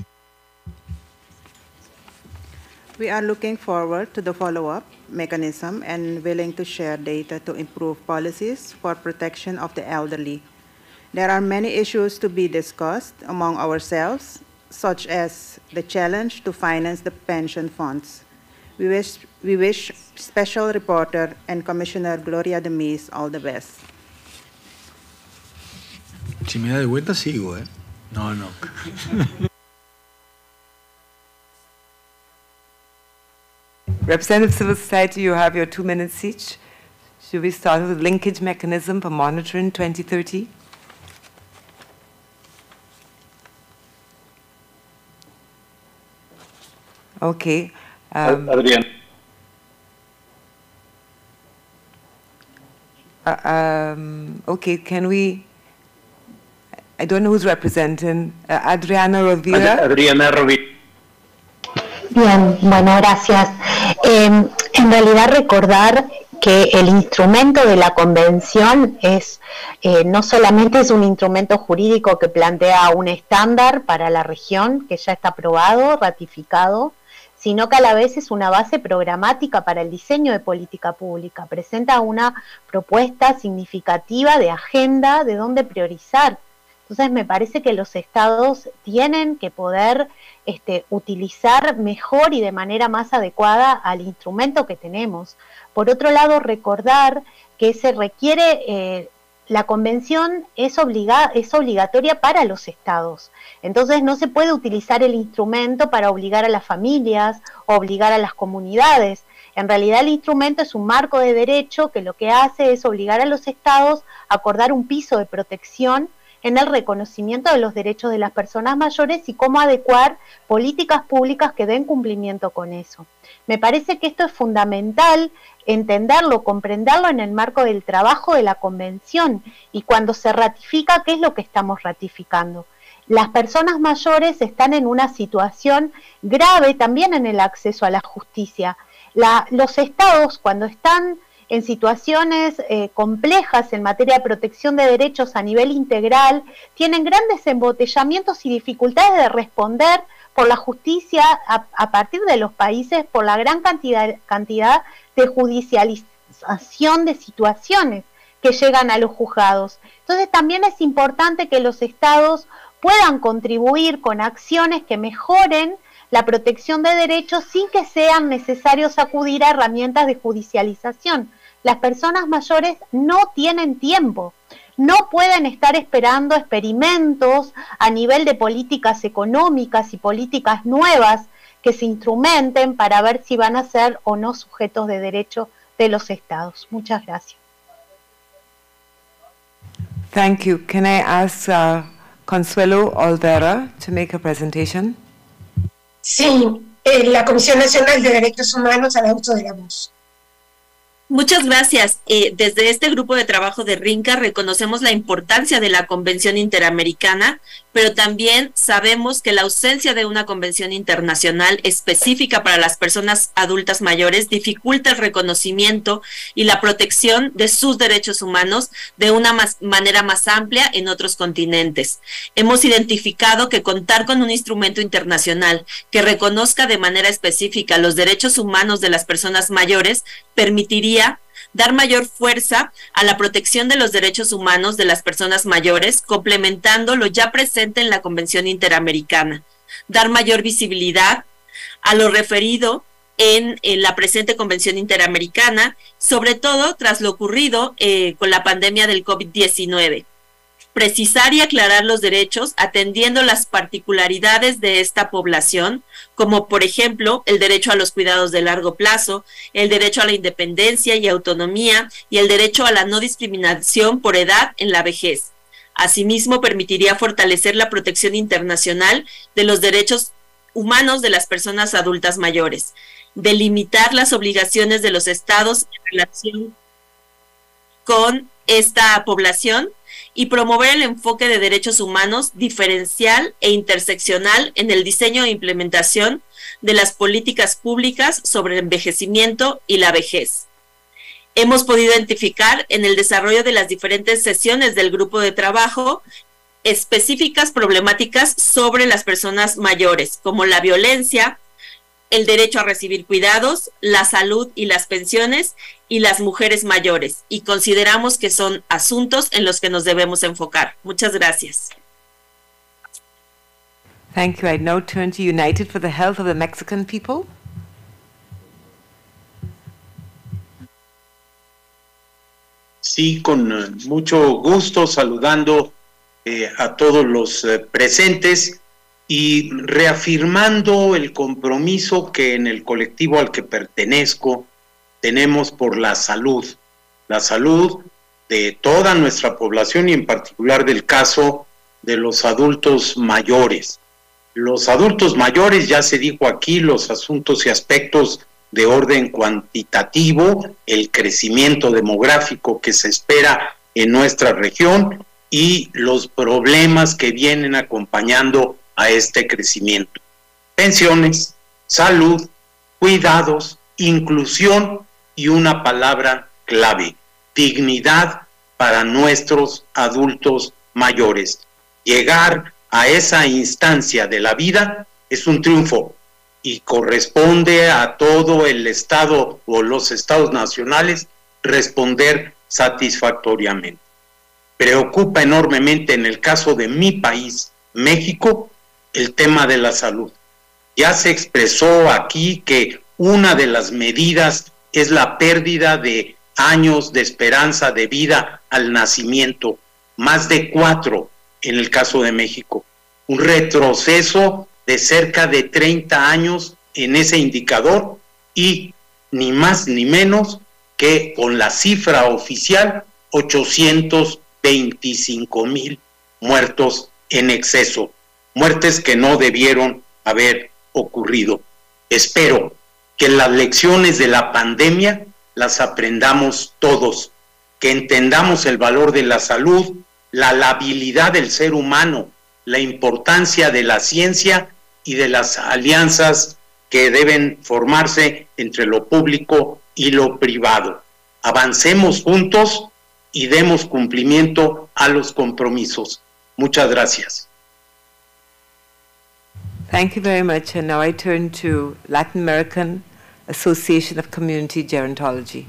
We are looking forward to the follow-up mechanism and willing to share data to improve policies for protection of the elderly. There are many issues to be discussed among ourselves, such as the challenge to finance the pension funds. We wish Special Reporter and Commissioner Gloria de Mies all the best. Si me da de vuelta, sigo, ¿eh? No. Representative Civil Society, you have your 2 minutes each. Should we start with linkage mechanism for monitoring 2030? Okay. Adrián. Okay, can we... I don't know who's representing. Adriana Rovira. Adriana Rovira. Bien, bueno, gracias. En realidad recordar que el instrumento de la convención es no solamente es un instrumento jurídico que plantea un estándar para la región que ya está aprobado, ratificado, sino que a la vez es una base programática para el diseño de política pública. Presenta una propuesta significativa de agenda de dónde priorizar Entonces me parece que los estados tienen que poder utilizar mejor y de manera más adecuada al instrumento que tenemos. Por otro lado, recordar que se requiere, la convención es obligatoria para los estados. Entonces no se puede utilizar el instrumento para obligar a las familias, obligar a las comunidades. En realidad el instrumento es un marco de derecho que lo que hace es obligar a los estados a acordar un piso de protección en el reconocimiento de los derechos de las personas mayores y cómo adecuar políticas públicas que den cumplimiento con eso. Me parece que esto es fundamental entenderlo, comprenderlo en el marco del trabajo de la convención y cuando se ratifica, ¿qué es lo que estamos ratificando? Las personas mayores están en una situación grave también en el acceso a la justicia. Los estados, cuando están en situaciones complejas en materia de protección de derechos a nivel integral, tienen grandes embotellamientos y dificultades de responder por la justicia a partir de los países, por la gran cantidad de judicialización de situaciones que llegan a los juzgados. Entonces también es importante que los estados puedan contribuir con acciones que mejoren la protección de derechos sin que sean necesarios acudir a herramientas de judicialización. Las personas mayores no tienen tiempo, no pueden estar esperando experimentos a nivel de políticas económicas y políticas nuevas que se instrumenten para ver si van a ser o no sujetos de derecho de los estados. Muchas gracias. Thank you. Can I ask Consuelo Olvera to make a presentation? Sí, la Comisión Nacional de Derechos Humanos al uso de la voz. Muchas gracias. Desde este grupo de trabajo de RINCA reconocemos la importancia de la Convención Interamericana, pero también sabemos que la ausencia de una convención internacional específica para las personas adultas mayores dificulta el reconocimiento y la protección de sus derechos humanos de una manera más amplia en otros continentes. Hemos identificado que contar con un instrumento internacional que reconozca de manera específica los derechos humanos de las personas mayores permitiría dar mayor fuerza a la protección de los derechos humanos de las personas mayores, complementando lo ya presente en la Convención Interamericana, dar mayor visibilidad a lo referido en la presente Convención Interamericana, sobre todo tras lo ocurrido con la pandemia del COVID-19. Precisar y aclarar los derechos atendiendo las particularidades de esta población, como por ejemplo el derecho a los cuidados de largo plazo, el derecho a la independencia y autonomía y el derecho a la no discriminación por edad en la vejez. Asimismo, permitiría fortalecer la protección internacional de los derechos humanos de las personas adultas mayores, delimitar las obligaciones de los estados en relación con esta población y promover el enfoque de derechos humanos diferencial e interseccional en el diseño e implementación de las políticas públicas sobre el envejecimiento y la vejez. Hemos podido identificar en el desarrollo de las diferentes sesiones del grupo de trabajo específicas problemáticas sobre las personas mayores, como la violencia, el derecho a recibir cuidados, la salud y las pensiones, y las mujeres mayores, y consideramos que son asuntos en los que nos debemos enfocar. Muchas gracias. Thank you. I now turn to United for the Health of the Mexican People. Sí, con mucho gusto, saludando a todos los presentes y reafirmando el compromiso que en el colectivo al que pertenezco tenemos por la salud de toda nuestra población y en particular del caso de los adultos mayores. Los adultos mayores, ya se dijo aquí, los asuntos y aspectos de orden cuantitativo, el crecimiento demográfico que se espera en nuestra región y los problemas que vienen acompañando a este crecimiento. Pensiones, salud, cuidados, inclusión y una palabra clave, dignidad para nuestros adultos mayores. Llegar a esa instancia de la vida es un triunfo y corresponde a todo el Estado o los Estados nacionales responder satisfactoriamente. preocupa enormemente en el caso de mi país, México, el tema de la salud. Ya se expresó aquí que una de las medidas es la pérdida de años de esperanza de vida al nacimiento, más de 4 en el caso de México. Un retroceso de cerca de 30 años en ese indicador y ni más ni menos que con la cifra oficial 825,000 muertos en exceso, muertes que no debieron haber ocurrido. Espero que las lecciones de la pandemia las aprendamos todos, que entendamos el valor de la salud, la labilidad del ser humano, la importancia de la ciencia y de las alianzas que deben formarse entre lo público y lo privado. Avancemos juntos y demos cumplimiento a los compromisos. Muchas gracias. Thank you very much. And now I turn to Latin American Association of Community Gerontology.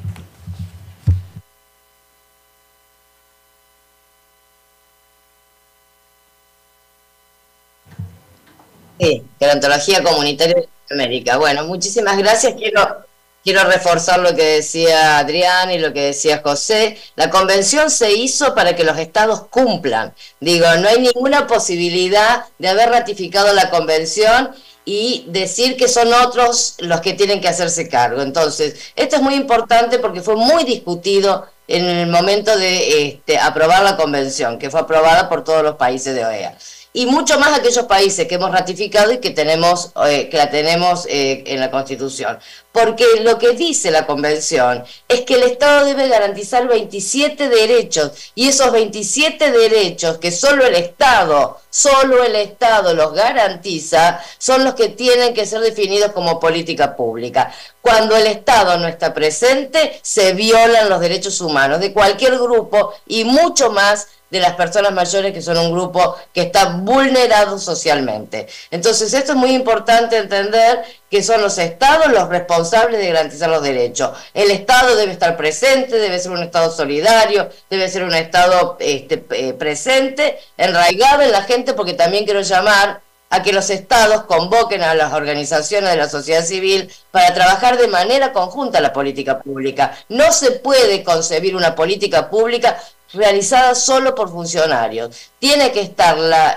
Sí, Gerontología Comunitaria de América. Bueno, muchísimas gracias. Quiero reforzar lo que decía Adrián y lo que decía José. La convención se hizo para que los estados cumplan. Digo, no hay ninguna posibilidad de haber ratificado la convención y decir que son otros los que tienen que hacerse cargo. Entonces, esto es muy importante porque fue muy discutido en el momento de aprobar la convención, que fue aprobada por todos los países de OEA. Y mucho más aquellos países que hemos ratificado y que la tenemos en la Constitución. Porque lo que dice la Convención es que el Estado debe garantizar 27 derechos, y esos 27 derechos que solo el Estado los garantiza, son los que tienen que ser definidos como política pública. Cuando el Estado no está presente, se violan los derechos humanos de cualquier grupo y mucho más de las personas mayores, que son un grupo que está vulnerado socialmente. Entonces, esto es muy importante entender que son los estados los responsables de garantizar los derechos. El Estado debe estar presente, debe ser un Estado solidario, debe ser un Estado presente, enraigado en la gente, porque también quiero llamar a que los estados convoquen a las organizaciones de la sociedad civil para trabajar de manera conjunta la política pública. No se puede concebir una política pública realizada solo por funcionarios. Tiene que estar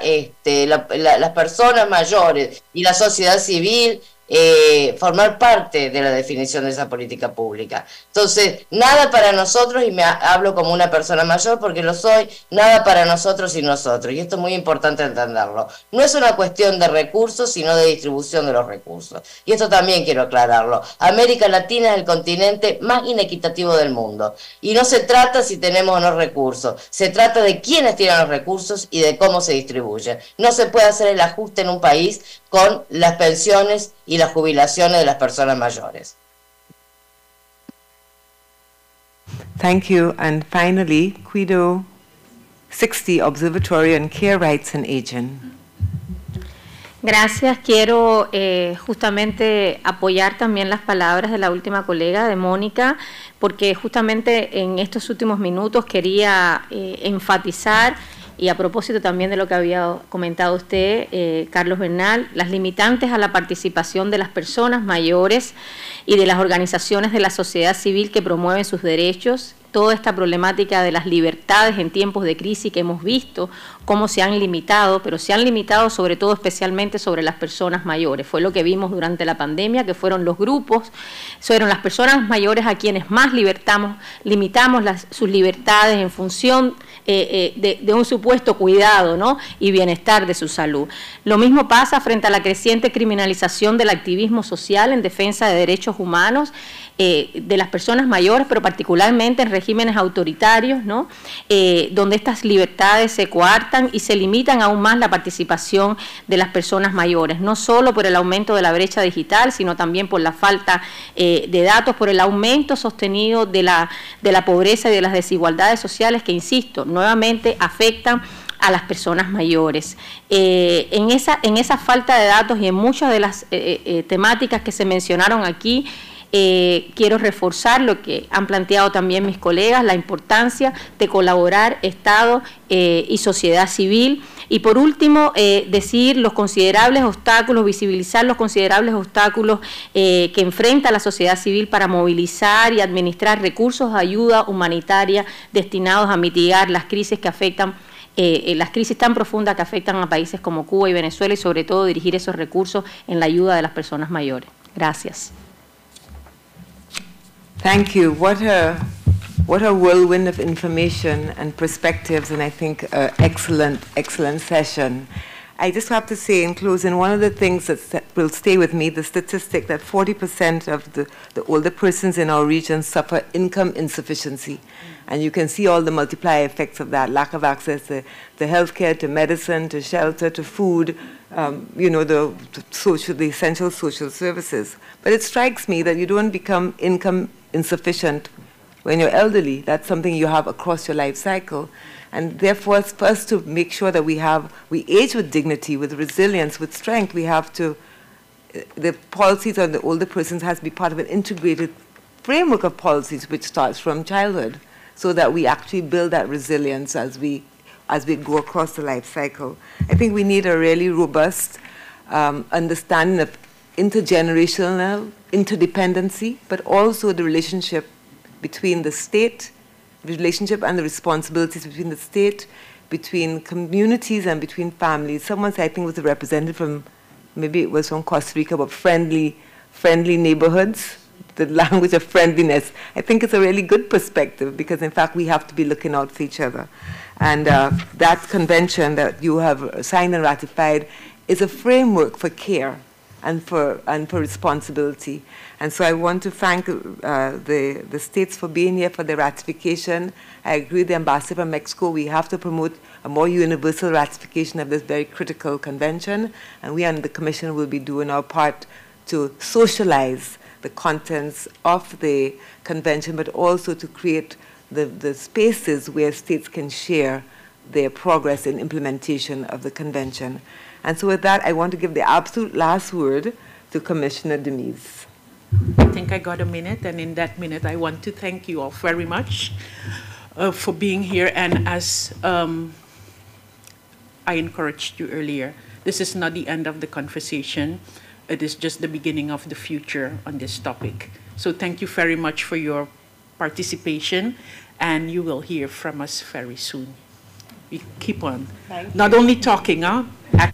las personas mayores y la sociedad civil formar parte de la definición de esa política pública. Entonces, nada para nosotros, y me hablo como una persona mayor porque lo soy, nada para nosotros y nosotros, y esto es muy importante entenderlo. No es una cuestión de recursos, sino de distribución de los recursos, y esto también quiero aclararlo. América Latina es el continente más inequitativo del mundo, y no se trata si tenemos o no recursos, se trata de quiénes tienen los recursos y de cómo se distribuyen. No se puede hacer el ajuste en un país con las pensiones y las jubilaciones de las personas mayores. Thank you. And finally, Cuido 60 Observatory on Care Rights and Aging. Gracias. Quiero justamente apoyar también las palabras de la última colega, de Mónica, porque justamente en estos últimos minutos quería enfatizar, y a propósito también de lo que había comentado usted, Carlos Bernal, las limitantes a la participación de las personas mayores y de las organizaciones de la sociedad civil que promueven sus derechos, toda esta problemática de las libertades en tiempos de crisis que hemos visto, cómo se han limitado, pero se han limitado sobre todo especialmente sobre las personas mayores. Fue lo que vimos durante la pandemia, que fueron los grupos, fueron las personas mayores a quienes más limitamos sus libertades en función de un supuesto cuidado, ¿no?, y bienestar de su salud. Lo mismo pasa frente a la creciente criminalización del activismo social en defensa de derechos humanos de las personas mayores, pero particularmente en regímenes autoritarios, ¿no?, donde estas libertades se coartan y se limitan aún más la participación de las personas mayores, no solo por el aumento de la brecha digital, sino también por la falta de datos, por el aumento sostenido de la pobreza y de las desigualdades sociales que, insisto, nuevamente afectan a las personas mayores. En esa falta de datos y en muchas de las temáticas que se mencionaron aquí, quiero reforzar lo que han planteado también mis colegas, la importancia de colaborar Estado y sociedad civil. Y por último, decir los considerables obstáculos, visibilizar los considerables obstáculos que enfrenta la sociedad civil para movilizar y administrar recursos de ayuda humanitaria destinados a mitigar las crisis que afectan, las crisis tan profundas que afectan a países como Cuba y Venezuela, y sobre todo dirigir esos recursos en la ayuda de las personas mayores. Gracias. Thank you. What a whirlwind of information and perspectives, and I think excellent session. I just have to say in closing, one of the things that will stay with me, the statistic that 40% of the older persons in our region suffer income insufficiency. And you can see all the multiplier effects of that, lack of access to healthcare, to medicine, to shelter, to food, you know, the essential social services. But it strikes me that you don't become income insufficient when you're elderly. That's something you have across your life cycle. And therefore, it's for us to make sure that we age with dignity, with resilience, with strength. We have to, the policies on the older persons has to be part of an integrated framework of policies which starts from childhood, so that we actually build that resilience as we go across the life cycle. I think we need a really robust understanding of intergenerational interdependency, but also the relationship between the state, the relationship and the responsibilities between the state, between communities and between families. Someone said, I think it was a representative from, maybe it was from Costa Rica, about friendly neighborhoods, the language of friendliness. I think it's a really good perspective, because in fact we have to be looking out for each other. And that convention that you have signed and ratified is a framework for care and for responsibility. And so I want to thank the states for being here for the ratification. I agree with the ambassador from Mexico. We have to promote a more universal ratification of this very critical convention. And we and the Commission will be doing our part to socialize the contents of the convention, but also to create the spaces where states can share their progress in implementation of the convention. And so with that, I want to give the absolute last word to Commissioner Demise. I think I got a minute, and in that minute, I want to thank you all very much for being here. And as I encouraged you earlier, this is not the end of the conversation. It is just the beginning of the future on this topic. So thank you very much for your participation, and you will hear from us very soon. We keep on, not only talking,